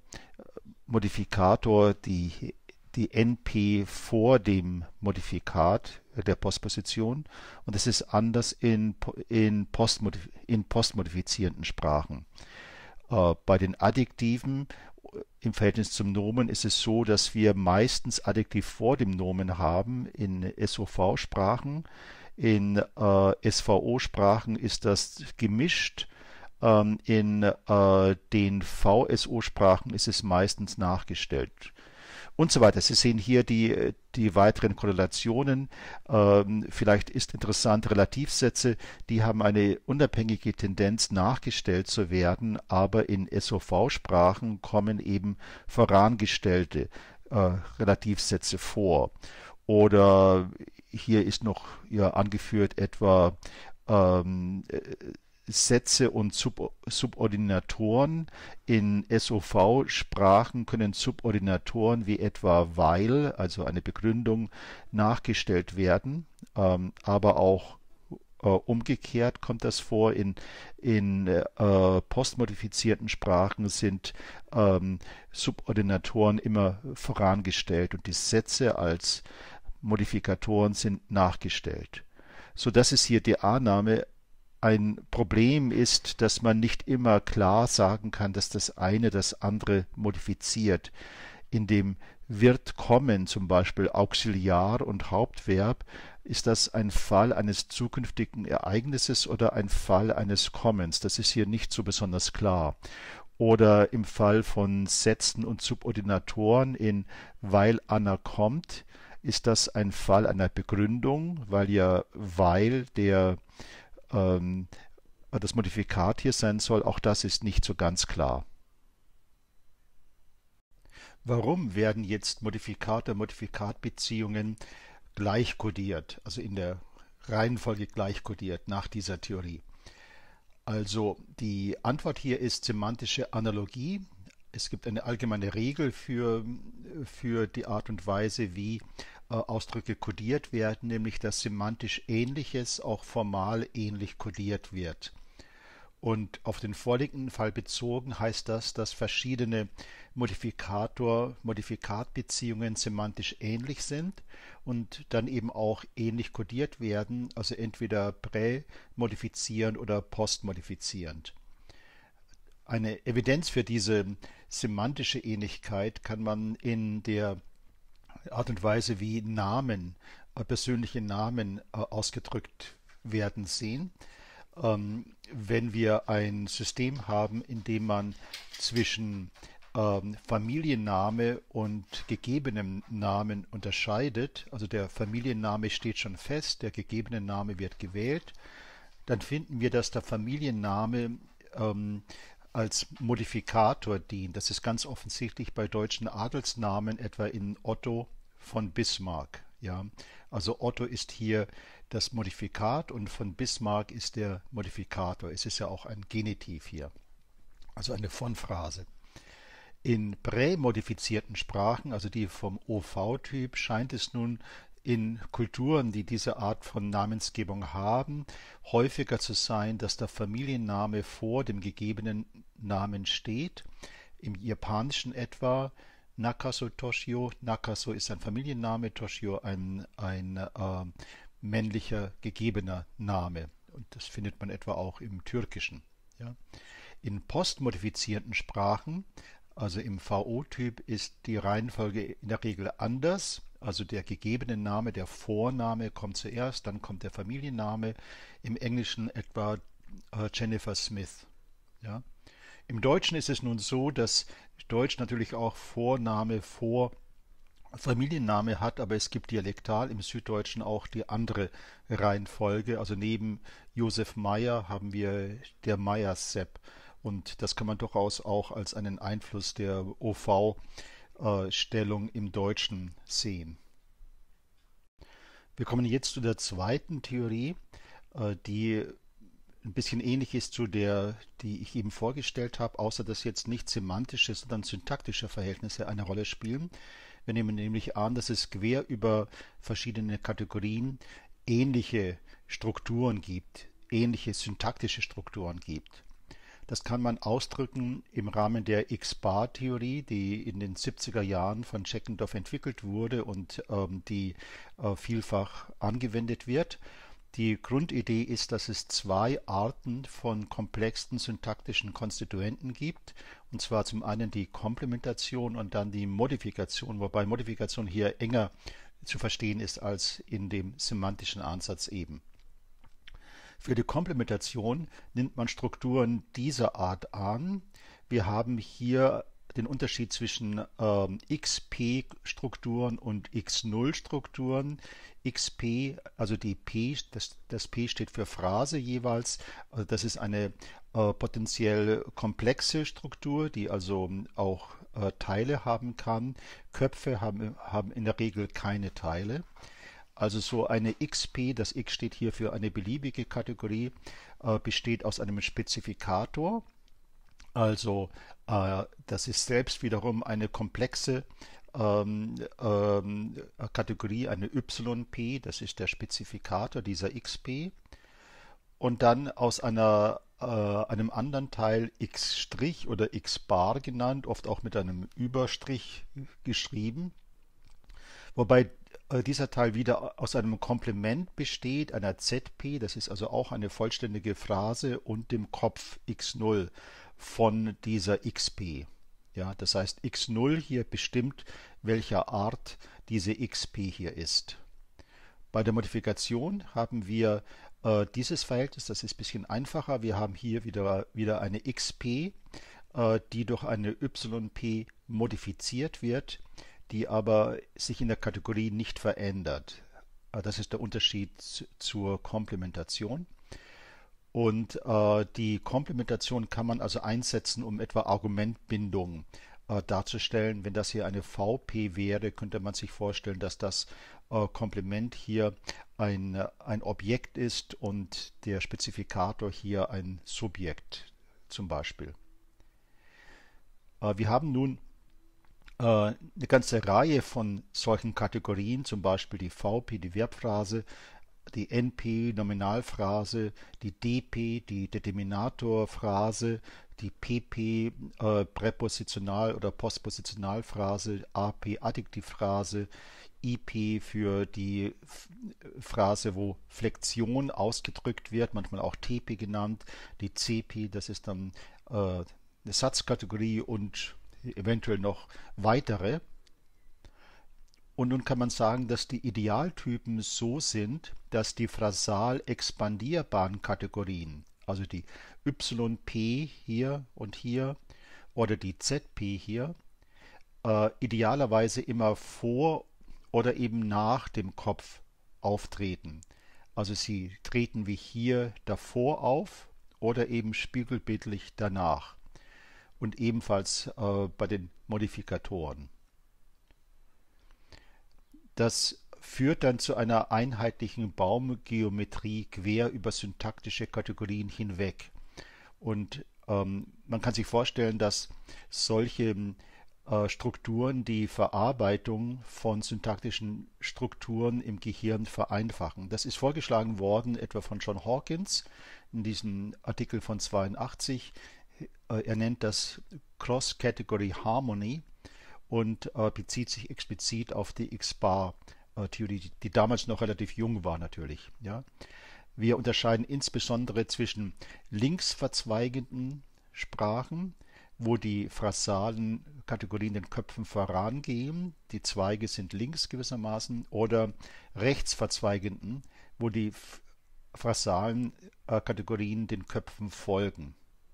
Modifikator, die, die N P vor dem Modifikat der Postposition, und das ist anders in, in, postmodif in postmodifizierenden Sprachen. Äh, bei den Adjektiven im Verhältnis zum Nomen ist es so, dass wir meistens Adjektiv vor dem Nomen haben in S O V-Sprachen. In äh, S V O-Sprachen ist das gemischt. Ähm, in äh, den V S O-Sprachen ist es meistens nachgestellt. Und so weiter. Sie sehen hier die, die weiteren Korrelationen. Ähm, vielleicht ist interessant, Relativsätze, die haben eine unabhängige Tendenz, nachgestellt zu werden, aber in S O V-Sprachen kommen eben vorangestellte äh, Relativsätze vor. Oder hier ist noch ja, angeführt etwa ähm, Sätze und Sub Subordinatoren. In S O V-Sprachen können Subordinatoren wie etwa weil, also eine Begründung, nachgestellt werden, ähm, aber auch äh, umgekehrt kommt das vor. In, in äh, postmodifizierten Sprachen sind ähm, Subordinatoren immer vorangestellt und die Sätze als Modifikatoren sind nachgestellt. So dass es hier die Annahme ein Problem ist, dass man nicht immer klar sagen kann, dass das eine das andere modifiziert. In dem wird kommen, zum Beispiel Auxiliar und Hauptverb, ist das ein Fall eines zukünftigen Ereignisses oder ein Fall eines Kommens. Das ist hier nicht so besonders klar. Oder im Fall von Sätzen und Subordinatoren in weil Anna kommt, ist das ein Fall einer Begründung, weil ja weil der ähm, das Modifikat hier sein soll. Auch das ist nicht so ganz klar. Warum werden jetzt Modifikat-Modifikat-Beziehungen gleich kodiert, also in der Reihenfolge gleich kodiert nach dieser Theorie? Also die Antwort hier ist semantische Analogie. Es gibt eine allgemeine Regel für, für die Art und Weise, wie äh, Ausdrücke kodiert werden, nämlich dass semantisch Ähnliches auch formal ähnlich kodiert wird. Und auf den vorliegenden Fall bezogen heißt das, dass verschiedene Modifikator-Modifikat-Beziehungen semantisch ähnlich sind und dann eben auch ähnlich kodiert werden, also entweder prämodifizierend oder postmodifizierend. Eine Evidenz für diese semantische Ähnlichkeit kann man in der Art und Weise, wie Namen, äh, persönliche Namen äh, ausgedrückt werden, sehen. Ähm, wenn wir ein System haben, in dem man zwischen ähm, Familienname und gegebenem Namen unterscheidet, also der Familienname steht schon fest, der gegebene Name wird gewählt, dann finden wir, dass der Familienname ähm, als Modifikator dient. Das ist ganz offensichtlich bei deutschen Adelsnamen, etwa in Otto von Bismarck. Ja, also Otto ist hier das Modifikat und von Bismarck ist der Modifikator. Es ist ja auch ein Genitiv hier, also eine Von-Phrase. In prämodifizierten Sprachen, also die vom O V-Typ, scheint es nun in Kulturen, die diese Art von Namensgebung haben, häufiger zu sein, dass der Familienname vor dem gegebenen Namen steht. Im Japanischen etwa Nakaso Toshio. Nakaso ist ein Familienname, Toshio ein, ein äh, männlicher gegebener Name. Und das findet man etwa auch im Türkischen. Ja. In postmodifizierten Sprachen, also im V O-Typ, ist die Reihenfolge in der Regel anders. Also der gegebene Name, der Vorname kommt zuerst, dann kommt der Familienname. Im Englischen etwa äh, Jennifer Smith. Ja. Im Deutschen ist es nun so, dass Deutsch natürlich auch Vorname vor Familienname hat, aber es gibt dialektal im Süddeutschen auch die andere Reihenfolge. Also neben Josef Meyer haben wir der Meyer-Sepp. Und das kann man durchaus auch als einen Einfluss der O V-Stellung im Deutschen sehen. Wir kommen jetzt zu der zweiten Theorie, die ein bisschen ähnlich ist zu der, die ich eben vorgestellt habe, außer dass jetzt nicht semantische, sondern syntaktische Verhältnisse eine Rolle spielen. Wir nehmen nämlich an, dass es quer über verschiedene Kategorien ähnliche Strukturen gibt ähnliche syntaktische Strukturen gibt. Das kann man ausdrücken im Rahmen der X-Bar-Theorie, die in den siebziger Jahren von Checkendorf entwickelt wurde und ähm, die äh, vielfach angewendet wird. Die Grundidee ist, dass es zwei Arten von komplexen syntaktischen Konstituenten gibt, und zwar zum einen die Komplementation und dann die Modifikation, wobei Modifikation hier enger zu verstehen ist als in dem semantischen Ansatz eben. Für die Komplementation nimmt man Strukturen dieser Art an. Wir haben hier den Unterschied zwischen ähm, X P-Strukturen und X null-Strukturen. X P, also die P, das, das P steht für Phrase jeweils. Also das ist eine äh, potenziell komplexe Struktur, die also auch äh, Teile haben kann. Köpfe haben, haben in der Regel keine Teile. Also so eine X P, das X steht hier für eine beliebige Kategorie, äh, besteht aus einem Spezifikator. Also äh, das ist selbst wiederum eine komplexe ähm, ähm, Kategorie, eine Y P, das ist der Spezifikator dieser X P. Und dann aus einer, äh, einem anderen Teil X' oder X bar genannt, oft auch mit einem Überstrich geschrieben. Wobei äh, dieser Teil wieder aus einem Komplement besteht, einer Z P, das ist also auch eine vollständige Phrase, und dem Kopf X null von dieser X P. Ja, das heißt, X null hier bestimmt, welcher Art diese X P hier ist. Bei der Modifikation haben wir äh, dieses Verhältnis, das ist ein bisschen einfacher. Wir haben hier wieder, wieder eine X P, äh, die durch eine Y P modifiziert wird, die aber sich in der Kategorie nicht verändert. Das ist der Unterschied zur Komplementation. Und äh, die Komplementation kann man also einsetzen, um etwa Argumentbindung äh, darzustellen. Wenn das hier eine V P wäre, könnte man sich vorstellen, dass das äh, Komplement hier ein, ein Objekt ist und der Spezifikator hier ein Subjekt zum Beispiel. Äh, wir haben nun eine ganze Reihe von solchen Kategorien, zum Beispiel die V P, die Verbphrase, die N P, Nominalphrase, die D P, die Determinatorphrase, die P P, äh, Präpositional- oder Postpositionalphrase, A P, Adjektivphrase, I P für die Phrase, wo Flexion ausgedrückt wird, manchmal auch T P genannt, die C P, das ist dann äh, eine Satzkategorie und eventuell noch weitere. Und nun kann man sagen, dass die Idealtypen so sind, dass die phrasal expandierbaren Kategorien, also die Y P hier und hier oder die Z P hier, äh, idealerweise immer vor oder eben nach dem Kopf auftreten. Also sie treten wie hier davor auf oder eben spiegelbildlich danach. Und ebenfalls äh, bei den Modifikatoren. Das führt dann zu einer einheitlichen Baumgeometrie quer über syntaktische Kategorien hinweg. Und ähm, man kann sich vorstellen, dass solche äh, Strukturen die Verarbeitung von syntaktischen Strukturen im Gehirn vereinfachen. Das ist vorgeschlagen worden, etwa von John Hawkins in diesem Artikel von zweiundachtzig. Er nennt das Cross-Category Harmony und äh, bezieht sich explizit auf die X-Bar-Theorie, die, die damals noch relativ jung war natürlich. Ja. Wir unterscheiden insbesondere zwischen linksverzweigenden Sprachen, wo die phrasalen Kategorien den Köpfen vorangehen, die Zweige sind links gewissermaßen, oder rechtsverzweigenden, wo die phrasalen äh, Kategorien den Köpfen folgen.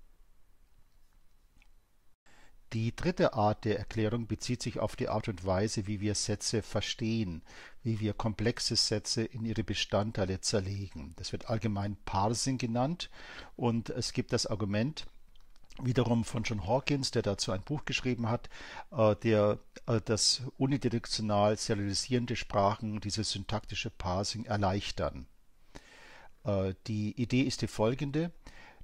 Die dritte Art der Erklärung bezieht sich auf die Art und Weise, wie wir Sätze verstehen, wie wir komplexe Sätze in ihre Bestandteile zerlegen. Das wird allgemein Parsing genannt und es gibt das Argument wiederum von John Hawkins, der dazu ein Buch geschrieben hat, der das unidirektional serialisierende Sprachen, dieses syntaktische Parsing erleichtern. Die Idee ist die folgende.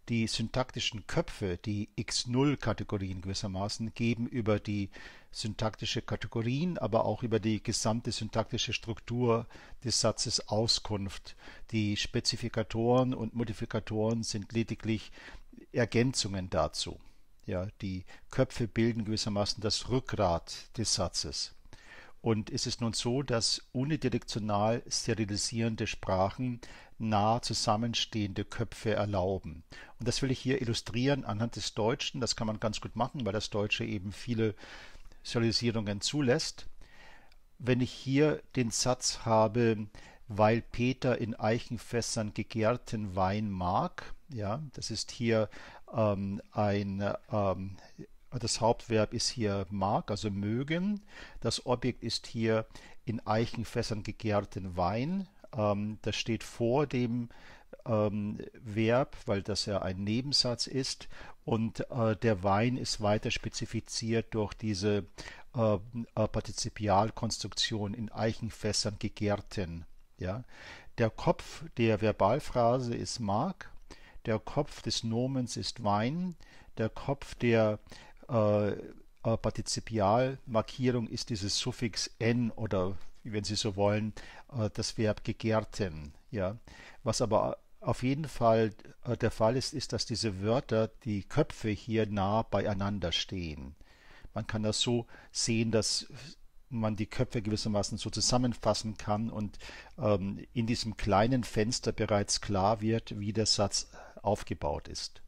Die syntaktischen Köpfe, die X null Kategorien gewissermaßen, geben über die syntaktische Kategorien, aber auch über die gesamte syntaktische Struktur des Satzes Auskunft. Die Spezifikatoren und Modifikatoren sind lediglich Ergänzungen dazu. Ja, die Köpfe bilden gewissermaßen das Rückgrat des Satzes. Und es ist nun so, dass unidirektional sterilisierende Sprachen nah zusammenstehende Köpfe erlauben. Und das will ich hier illustrieren anhand des Deutschen. Das kann man ganz gut machen, weil das Deutsche eben viele Sterilisierungen zulässt. Wenn ich hier den Satz habe, weil Peter in Eichenfässern gegärten Wein mag, ja, das ist hier ähm, ein ähm, das Hauptverb ist hier mag, also mögen. Das Objekt ist hier in Eichenfässern gegärten Wein. Ähm, das steht vor dem ähm, Verb, weil das ja ein Nebensatz ist. Und äh, der Wein ist weiter spezifiziert durch diese äh, äh, Partizipialkonstruktion in Eichenfässern gegärten. Ja? Der Kopf der Verbalphrase ist mag. Der Kopf des Nomens ist Wein. Der Kopf der äh, Partizipialmarkierung ist dieses Suffix n oder, wenn Sie so wollen, äh, das Verb gegärten. Ja? Was aber auf jeden Fall äh, der Fall ist, ist, dass diese Wörter, die Köpfe hier nah beieinander stehen. Man kann das so sehen, dass man die Köpfe gewissermaßen so zusammenfassen kann und ähm, in diesem kleinen Fenster bereits klar wird, wie der Satz aufgebaut ist.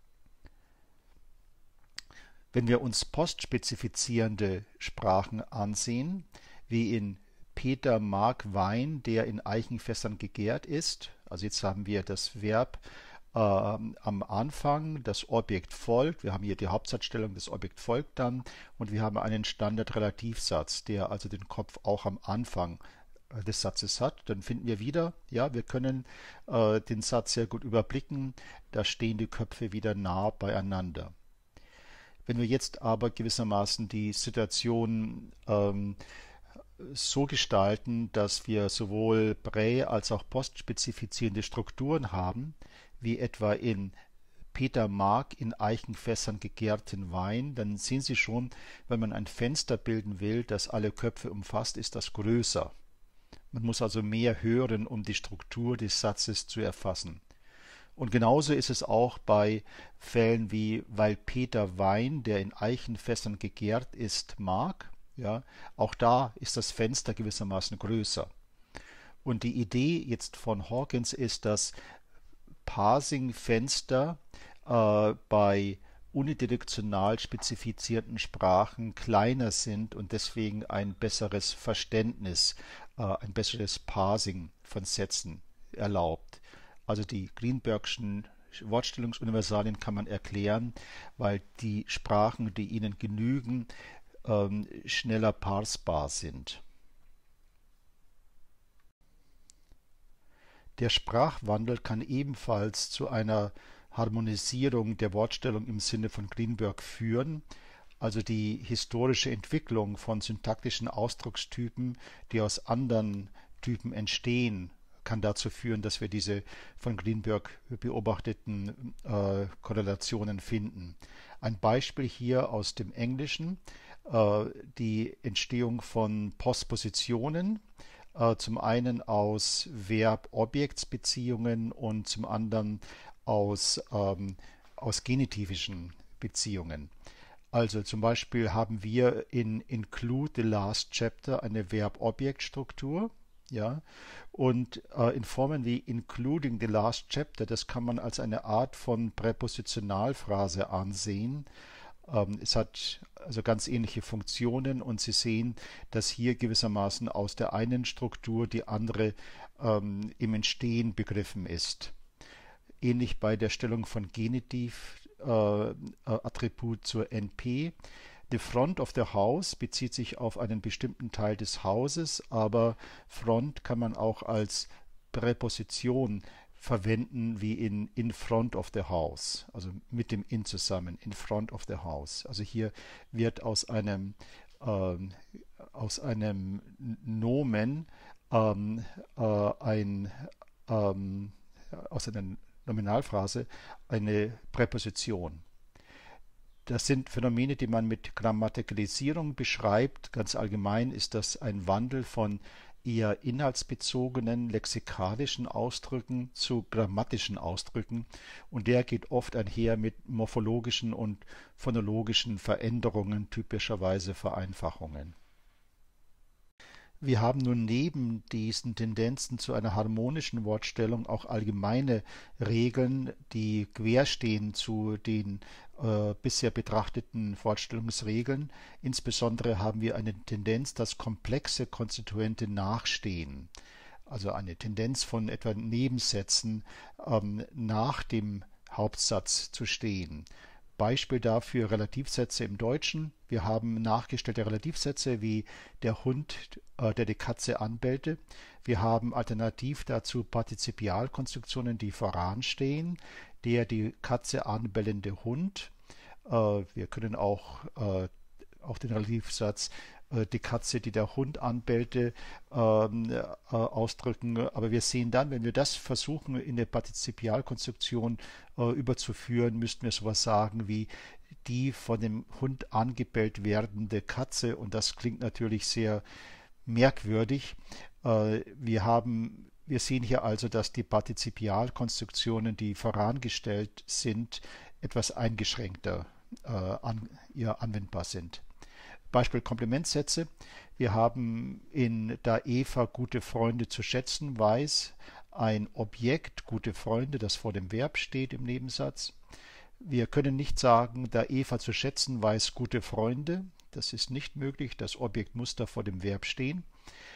Wenn wir uns postspezifizierende Sprachen ansehen, wie in Peter mag Wein, der in Eichenfässern gegärt ist, also jetzt haben wir das Verb äh, am Anfang, das Objekt folgt, wir haben hier die Hauptsatzstellung, das Objekt folgt dann und wir haben einen Standardrelativsatz, der also den Kopf auch am Anfang des Satzes hat, dann finden wir wieder, ja, wir können äh, den Satz sehr gut überblicken, da stehen die Köpfe wieder nah beieinander. Wenn wir jetzt aber gewissermaßen die Situation ähm, so gestalten, dass wir sowohl prä- als auch postspezifizierende Strukturen haben, wie etwa in Peter mag in Eichenfässern gegärten Wein, dann sehen Sie schon, wenn man ein Fenster bilden will, das alle Köpfe umfasst, ist das größer. Man muss also mehr hören, um die Struktur des Satzes zu erfassen. Und genauso ist es auch bei Fällen wie weil Peter Wein, der in Eichenfässern gegärt ist, mag. Ja, auch da ist das Fenster gewissermaßen größer. Und die Idee jetzt von Hawkins ist, dass Parsing-Fenster äh, bei unidirektional spezifizierten Sprachen kleiner sind und deswegen ein besseres Verständnis, äh, ein besseres Parsing von Sätzen erlaubt. Also die Greenbergschen Wortstellungsuniversalien kann man erklären, weil die Sprachen, die ihnen genügen, ähm, schneller parsbar sind. Der Sprachwandel kann ebenfalls zu einer Harmonisierung der Wortstellung im Sinne von Greenberg führen, also die historische Entwicklung von syntaktischen Ausdruckstypen, die aus anderen Typen entstehen, kann dazu führen, dass wir diese von Greenberg beobachteten äh, Korrelationen finden. Ein Beispiel hier aus dem Englischen, äh, die Entstehung von Postpositionen, äh, zum einen aus Verb-Objekts-Beziehungen und zum anderen aus, ähm, aus genitivischen Beziehungen. Also zum Beispiel haben wir in Include the Last Chapter eine Verb-Objekt-Struktur. Ja, und äh, in Formen wie including the last chapter, das kann man als eine Art von Präpositionalphrase ansehen. Ähm, es hat also ganz ähnliche Funktionen und Sie sehen, dass hier gewissermaßen aus der einen Struktur die andere ähm, im Entstehen begriffen ist. Ähnlich bei der Stellung von Genitiv-Attribut äh, zur N P. The front of the house bezieht sich auf einen bestimmten Teil des Hauses, aber front kann man auch als Präposition verwenden wie in in front of the house, also mit dem in zusammen, in front of the house. Also hier wird aus einem ähm, aus einem Nomen ähm, äh, ein ähm, aus einem Nominalphrase eine Präposition. Das sind Phänomene, die man mit Grammatikalisierung beschreibt. Ganz allgemein ist das ein Wandel von eher inhaltsbezogenen lexikalischen Ausdrücken zu grammatischen Ausdrücken, und der geht oft einher mit morphologischen und phonologischen Veränderungen, typischerweise Vereinfachungen. Wir haben nun neben diesen Tendenzen zu einer harmonischen Wortstellung auch allgemeine Regeln, die querstehen zu den äh, bisher betrachteten Wortstellungsregeln. Insbesondere haben wir eine Tendenz, dass komplexe Konstituente nachstehen. Also eine Tendenz von etwa Nebensätzen ähm, nach dem Hauptsatz zu stehen. Beispiel dafür Relativsätze im Deutschen. Wir haben nachgestellte Relativsätze wie der Hund, äh, der die Katze anbellte. Wir haben alternativ dazu Partizipialkonstruktionen, die voranstehen. Der die Katze anbellende Hund. Äh, wir können auch, äh, auch den Relativsatz äh, die Katze, die der Hund anbellte, ähm, äh, ausdrücken. Aber wir sehen dann, wenn wir das versuchen in der Partizipialkonstruktion äh, überzuführen, müssten wir sowas sagen wie die von dem Hund angebellt werdende Katze, und das klingt natürlich sehr merkwürdig. Äh, wir haben Wir sehen hier also, dass die Partizipialkonstruktionen, die vorangestellt sind, etwas eingeschränkter äh, an, ja, anwendbar sind. Beispiel Komplementsätze. Wir haben in da Eva gute Freunde zu schätzen weiß ein Objekt gute Freunde, das vor dem Verb steht im Nebensatz. Wir können nicht sagen, da Eva zu schätzen weiß gute Freunde. Das ist nicht möglich. Das Objekt muss da vor dem Verb stehen.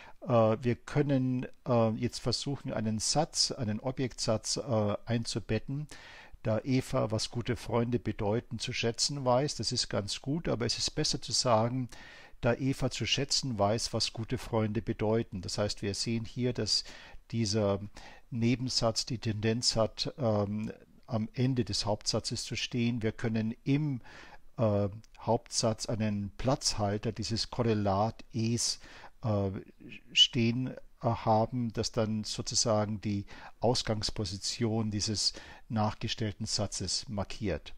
Wir können jetzt versuchen, einen Satz, einen Objektsatz einzubetten, da Eva, was gute Freunde bedeuten, zu schätzen weiß. Das ist ganz gut, aber es ist besser zu sagen, da Eva zu schätzen weiß, was gute Freunde bedeuten. Das heißt, wir sehen hier, dass dieser Nebensatz die Tendenz hat, ähm, am Ende des Hauptsatzes zu stehen. Wir können im äh, Hauptsatz einen Platzhalter, dieses Korrelat es, äh, stehen haben, das dann sozusagen die Ausgangsposition dieses nachgestellten Satzes markiert.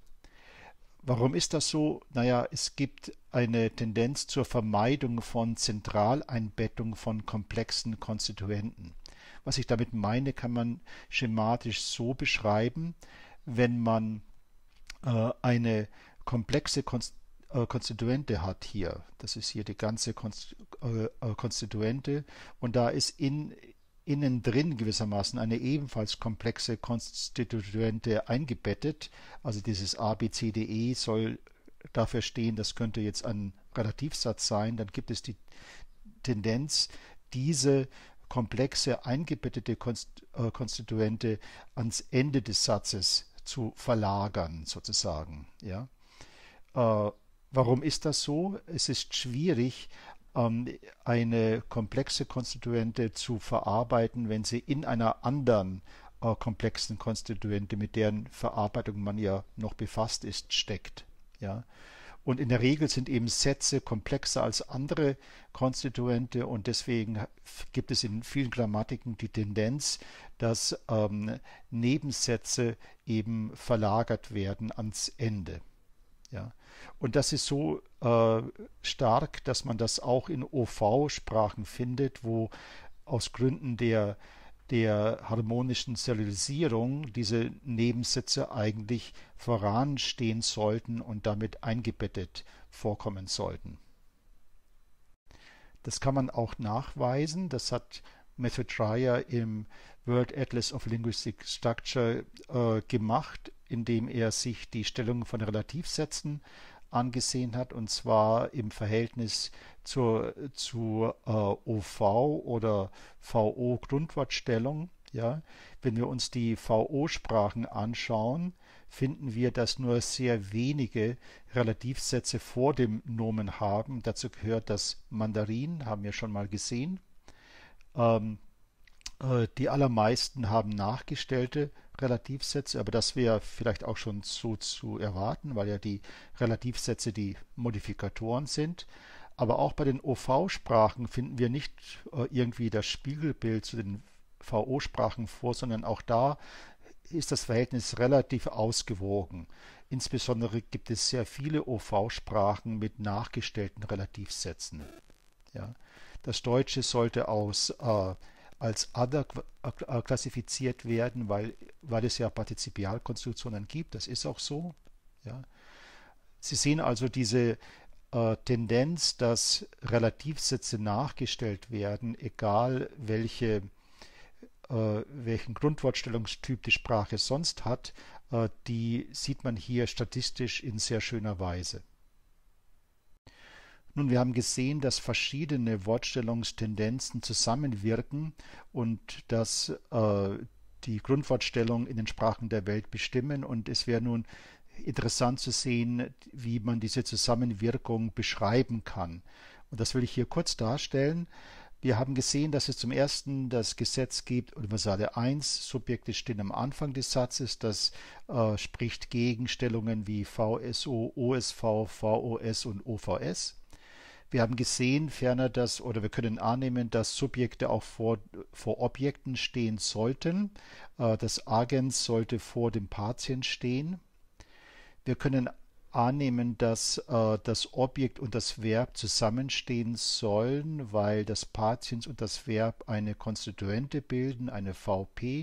Warum ist das so? Naja, es gibt eine Tendenz zur Vermeidung von Zentraleinbettung von komplexen Konstituenten. Was ich damit meine, kann man schematisch so beschreiben: Wenn man äh, eine komplexe Konst äh, Konstituente hat hier, das ist hier die ganze Konst äh, Konstituente, und da ist in innen drin gewissermaßen eine ebenfalls komplexe Konstituente eingebettet, also dieses A, B, C, D, E soll dafür stehen, das könnte jetzt ein Relativsatz sein, dann gibt es die Tendenz, diese komplexe eingebettete Konstituente ans Ende des Satzes zu verlagern, sozusagen. Ja? Äh, warum ist das so? Es ist schwierig, eine komplexe Konstituente zu verarbeiten, wenn sie in einer anderen äh, komplexen Konstituente, mit deren Verarbeitung man ja noch befasst ist, steckt. Ja? Und in der Regel sind eben Sätze komplexer als andere Konstituente, und deswegen gibt es in vielen Grammatiken die Tendenz, dass ähm, Nebensätze eben verlagert werden ans Ende. Ja. Und das ist so äh, stark, dass man das auch in O V-Sprachen findet, wo aus Gründen der, der harmonischen Serialisierung diese Nebensätze eigentlich voranstehen sollten und damit eingebettet vorkommen sollten. Das kann man auch nachweisen. Das hat Matthew Dreyer im World Atlas of Linguistic Structure äh, gemacht, indem er sich die Stellung von Relativsätzen angesehen hat, und zwar im Verhältnis zur, zu äh, O V oder V O-Grundwortstellung. Ja? Wenn wir uns die V O-Sprachen anschauen, finden wir, dass nur sehr wenige Relativsätze vor dem Nomen haben. Dazu gehört das Mandarin, haben wir schon mal gesehen. Ähm, äh, die allermeisten haben nachgestellte Relativsätze, aber das wäre vielleicht auch schon so zu erwarten, weil ja die Relativsätze die Modifikatoren sind. Aber auch bei den O V-Sprachen finden wir nicht äh, irgendwie das Spiegelbild zu den V O-Sprachen vor, sondern auch da ist das Verhältnis relativ ausgewogen. Insbesondere gibt es sehr viele O V-Sprachen mit nachgestellten Relativsätzen. Ja. Das Deutsche sollte aus, äh, als Other äh, klassifiziert werden, weil, weil es ja Partizipialkonstruktionen gibt. Das ist auch so. Ja. Sie sehen also diese äh, Tendenz, dass Relativsätze nachgestellt werden, egal welche äh, welchen Grundwortstellungstyp die Sprache sonst hat, äh, die sieht man hier statistisch in sehr schöner Weise. Nun, wir haben gesehen, dass verschiedene Wortstellungstendenzen zusammenwirken und dass äh, die Grundwortstellung in den Sprachen der Welt bestimmen, und es wäre nun interessant zu sehen, wie man diese Zusammenwirkung beschreiben kann. Und das will ich hier kurz darstellen. Wir haben gesehen, dass es zum ersten das Gesetz gibt, Universale eins, Subjekte stehen am Anfang des Satzes, das äh, spricht gegen Stellungen wie V S O, O S V, V O S und O V S. Wir haben gesehen ferner, dass, oder wir können annehmen, dass Subjekte auch vor, vor Objekten stehen sollten. Äh, das Agens sollte vor dem Patient stehen. Wir können annehmen, dass äh, das Objekt und das Verb zusammenstehen sollen, weil das Patient und das Verb eine Konstituente bilden, eine V P.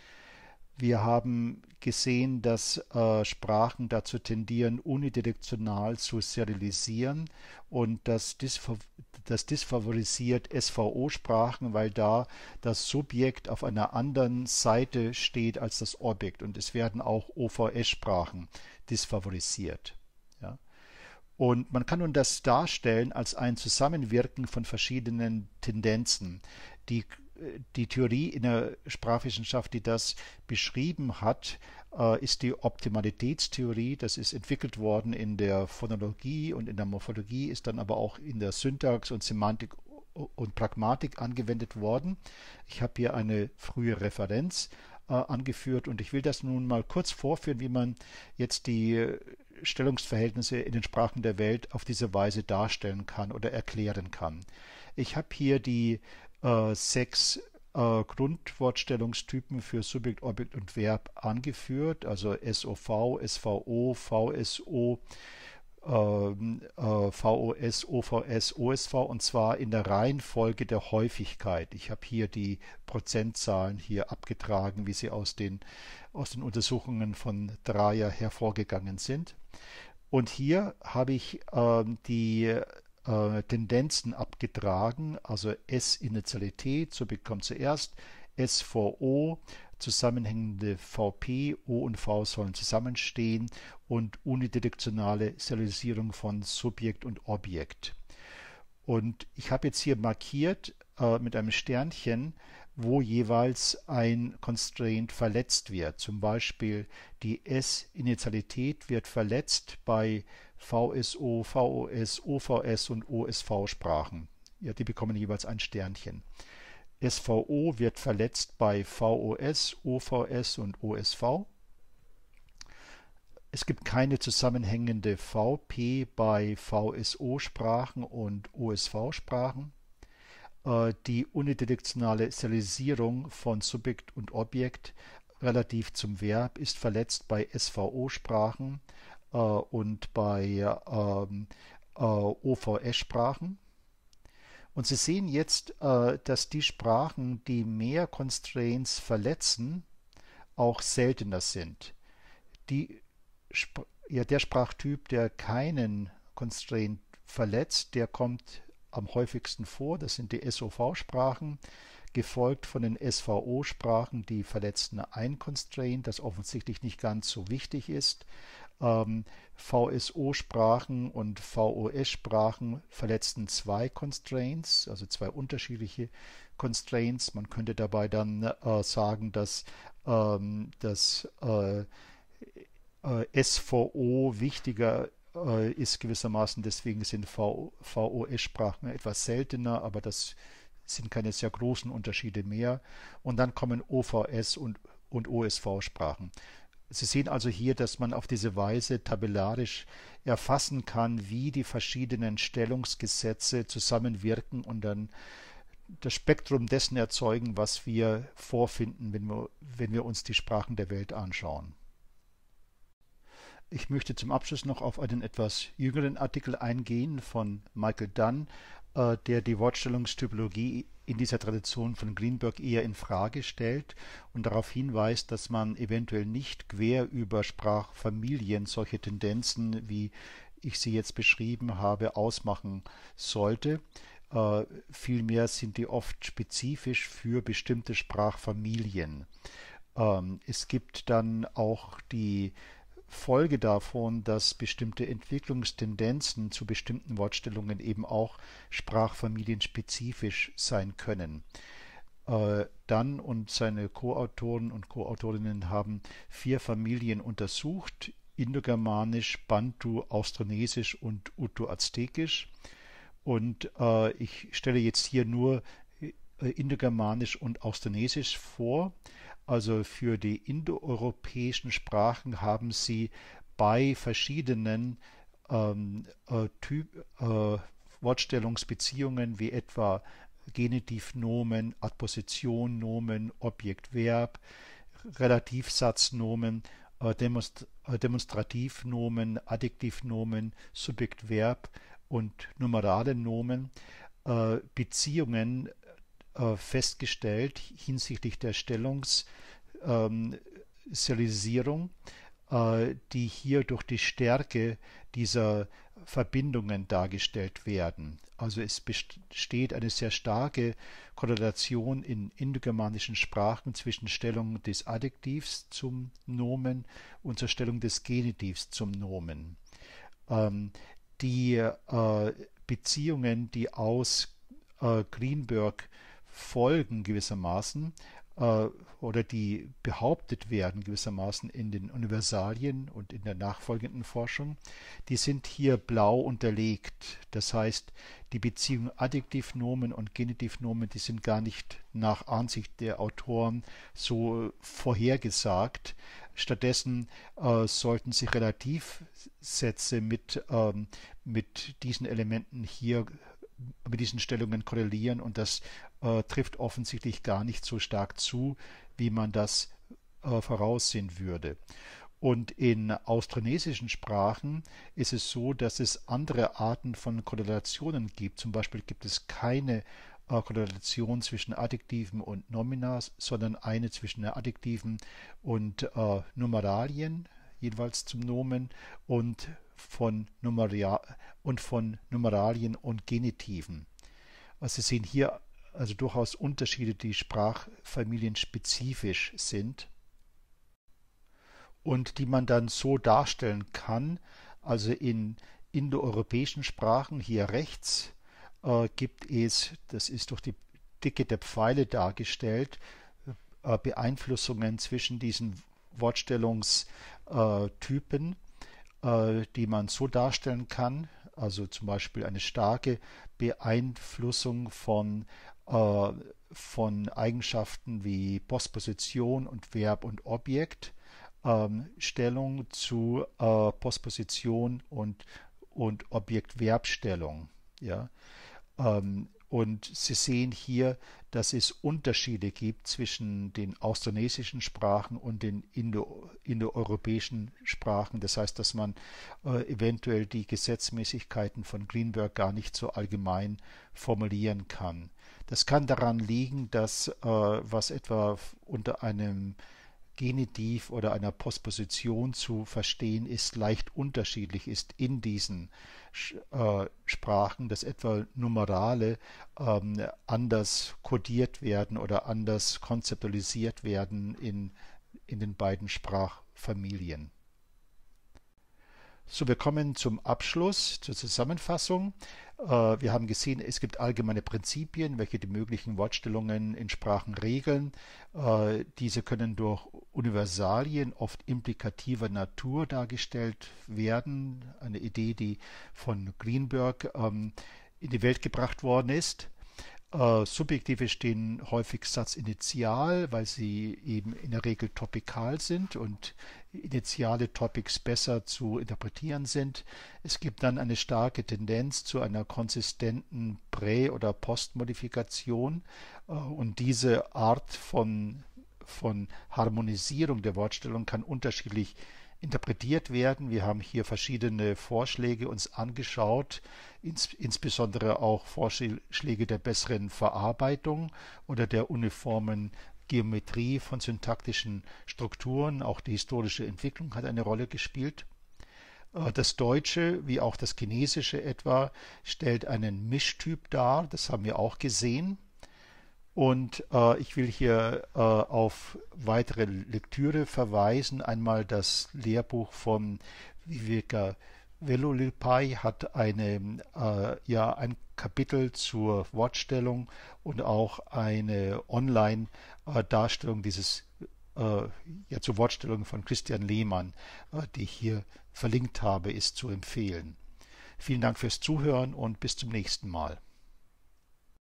Wir haben gesehen, dass äh, Sprachen dazu tendieren, unidirektional zu serialisieren, und das, disfa das disfavorisiert S V O-Sprachen, weil da das Subjekt auf einer anderen Seite steht als das Objekt, und es werden auch O V S-Sprachen disfavorisiert. Ja. Und man kann nun das darstellen als ein Zusammenwirken von verschiedenen Tendenzen. Die Die Theorie in der Sprachwissenschaft, die das beschrieben hat, ist die Optimalitätstheorie. Das ist entwickelt worden in der Phonologie und in der Morphologie, ist dann aber auch in der Syntax und Semantik und Pragmatik angewendet worden. Ich habe hier eine frühe Referenz äh, angeführt, und ich will das nun mal kurz vorführen, wie man jetzt die Stellungsverhältnisse in den Sprachen der Welt auf diese Weise darstellen kann oder erklären kann. Ich habe hier die äh, sechs äh, Grundwortstellungstypen für Subjekt, Objekt und Verb angeführt, also S O V, S V O, V S O, ähm, äh, V O S, O V S, O S V, und zwar in der Reihenfolge der Häufigkeit. Ich habe hier die Prozentzahlen hier abgetragen, wie sie aus den, aus den Untersuchungen von Dreyer hervorgegangen sind. Und hier habe ich ähm, die äh, Tendenzen abgetragen, also S-Initialität, so bekommt zuerst S V O, zusammenhängende V P, O und V sollen zusammenstehen, und unidirektionale Serialisierung von Subjekt und Objekt. Und ich habe jetzt hier markiert äh, mit einem Sternchen, wo jeweils ein Constraint verletzt wird. Zum Beispiel die S-Initialität wird verletzt bei V S O, V O S, O V S und O S V-Sprachen. Ja, die bekommen jeweils ein Sternchen. S V O wird verletzt bei V O S, O V S und O S V. Es gibt keine zusammenhängende V P bei V S O-Sprachen und O S V-Sprachen. Die unidirektionale Serialisierung von Subjekt und Objekt relativ zum Verb ist verletzt bei S V O-Sprachen äh, und bei ähm, äh, O V S-Sprachen. Und Sie sehen jetzt, äh, dass die Sprachen, die mehr Constraints verletzen, auch seltener sind. Die, ja, der Sprachtyp, der keinen Constraint verletzt, der kommt am häufigsten vor. Das sind die S O V-Sprachen, gefolgt von den S V O-Sprachen, die verletzen ein Constraint, das offensichtlich nicht ganz so wichtig ist. Ähm, V S O-Sprachen und V O S-Sprachen verletzen zwei Constraints, also zwei unterschiedliche Constraints. Man könnte dabei dann äh, sagen, dass ähm, das äh, äh, S V O wichtiger äh, ist gewissermaßen, deswegen sind V O S-Sprachen etwas seltener, aber das sind keine sehr großen Unterschiede mehr. Und dann kommen O V S und, und O S V-Sprachen. Sie sehen also hier, dass man auf diese Weise tabellarisch erfassen kann, wie die verschiedenen Stellungsgesetze zusammenwirken und dann das Spektrum dessen erzeugen, was wir vorfinden, wenn wir, wenn wir uns die Sprachen der Welt anschauen. Ich möchte zum Abschluss noch auf einen etwas jüngeren Artikel eingehen von Michael Dunn, äh, der die Wortstellungstypologie in dieser Tradition von Greenberg eher in Frage stellt und darauf hinweist, dass man eventuell nicht quer über Sprachfamilien solche Tendenzen, wie ich sie jetzt beschrieben habe, ausmachen sollte. Äh, vielmehr sind die oft spezifisch für bestimmte Sprachfamilien. Ähm, es gibt dann auch die Folge davon, dass bestimmte Entwicklungstendenzen zu bestimmten Wortstellungen eben auch sprachfamilienspezifisch sein können. Äh, Dunn und seine Co-Autoren und Co-Autorinnen haben vier Familien untersucht: Indogermanisch, Bantu, Austronesisch und Uto-Aztekisch. Und äh, ich stelle jetzt hier nur äh, Indogermanisch und Austronesisch vor. Also für die indoeuropäischen Sprachen haben sie bei verschiedenen ähm, äh, Typ, äh, Wortstellungsbeziehungen wie etwa Genitivnomen, Adpositionnomen, Objekt-Verb, Relativsatznomen, äh, Demonst äh, Demonstrativnomen, Adjektivnomen, Subjekt-Verb und numerale Nomen äh, Beziehungen äh, festgestellt hinsichtlich der Stellungsserialisierung, äh, die hier durch die Stärke dieser Verbindungen dargestellt werden. Also es besteht eine sehr starke Korrelation in indogermanischen Sprachen zwischen Stellung des Adjektivs zum Nomen und zur Stellung des Genitivs zum Nomen. Ähm, die äh, Beziehungen, die aus äh, Greenberg folgen gewissermaßen, äh, oder die behauptet werden gewissermaßen in den Universalien und in der nachfolgenden Forschung, die sind hier blau unterlegt. Das heißt, die Beziehung Adjektivnomen und Genitivnomen, die sind gar nicht nach Ansicht der Autoren so vorhergesagt. Stattdessen äh, sollten sich Relativsätze mit, ähm, mit diesen Elementen hier, mit diesen Stellungen korrelieren, und das äh, trifft offensichtlich gar nicht so stark zu, wie man das äh, voraussehen würde. Und in austronesischen Sprachen ist es so, dass es andere Arten von Korrelationen gibt. Zum Beispiel gibt es keine äh, Korrelation zwischen Adjektiven und Nomina, sondern eine zwischen Adjektiven und äh, Numeralien, jeweils zum Nomen, und von, Numeria und von Numeralien und Genitiven. Also Sie sehen hier also durchaus Unterschiede, die sprachfamilienspezifisch sind und die man dann so darstellen kann. Also in indoeuropäischen Sprachen, hier rechts, äh, gibt es, das ist durch die Dicke der Pfeile dargestellt, äh, Beeinflussungen zwischen diesen Wortstellungstypen, äh, die man so darstellen kann. Also zum Beispiel eine starke Beeinflussung von, äh, von Eigenschaften wie Postposition und Verb und Objekt, ähm, Stellung zu äh, Postposition und, und Objekt-Verb-Stellung. Ja? Ähm, und Sie sehen hier, dass es Unterschiede gibt zwischen den austronesischen Sprachen und den Indo, indoeuropäischen Sprachen. Das heißt, dass man äh, eventuell die Gesetzmäßigkeiten von Greenberg gar nicht so allgemein formulieren kann. Das kann daran liegen, dass äh, was etwa unter einem Genitiv oder einer Postposition zu verstehen ist, leicht unterschiedlich ist in diesen äh, Sprachen, dass etwa Numerale ähm, anders kodiert werden oder anders konzeptualisiert werden in, in den beiden Sprachfamilien. So, wir kommen zum Abschluss, zur Zusammenfassung. Wir haben gesehen, es gibt allgemeine Prinzipien, welche die möglichen Wortstellungen in Sprachen regeln. Diese können durch Universalien oft implikativer Natur dargestellt werden. Eine Idee, die von Greenberg in die Welt gebracht worden ist. Subjektive stehen häufig satzinitial, weil sie eben in der Regel topikal sind und initiale Topics besser zu interpretieren sind. Es gibt dann eine starke Tendenz zu einer konsistenten Prä- oder Postmodifikation, und diese Art von, von Harmonisierung der Wortstellung kann unterschiedlich interpretiert werden. Wir haben hier verschiedene Vorschläge uns angeschaut, ins, insbesondere auch Vorschläge der besseren Verarbeitung oder der uniformen Geometrie von syntaktischen Strukturen. Auch die historische Entwicklung hat eine Rolle gespielt. Das Deutsche, wie auch das Chinesische etwa, stellt einen Mischtyp dar, das haben wir auch gesehen. Und äh, ich will hier äh, auf weitere Lektüre verweisen. Einmal das Lehrbuch von Viveka Velulilpai hat eine, äh, ja, ein Kapitel zur Wortstellung und auch eine Online-Darstellung dieses äh, ja, zur Wortstellung von Christian Lehmann, äh, die ich hier verlinkt habe, ist zu empfehlen. Vielen Dank fürs Zuhören und bis zum nächsten Mal.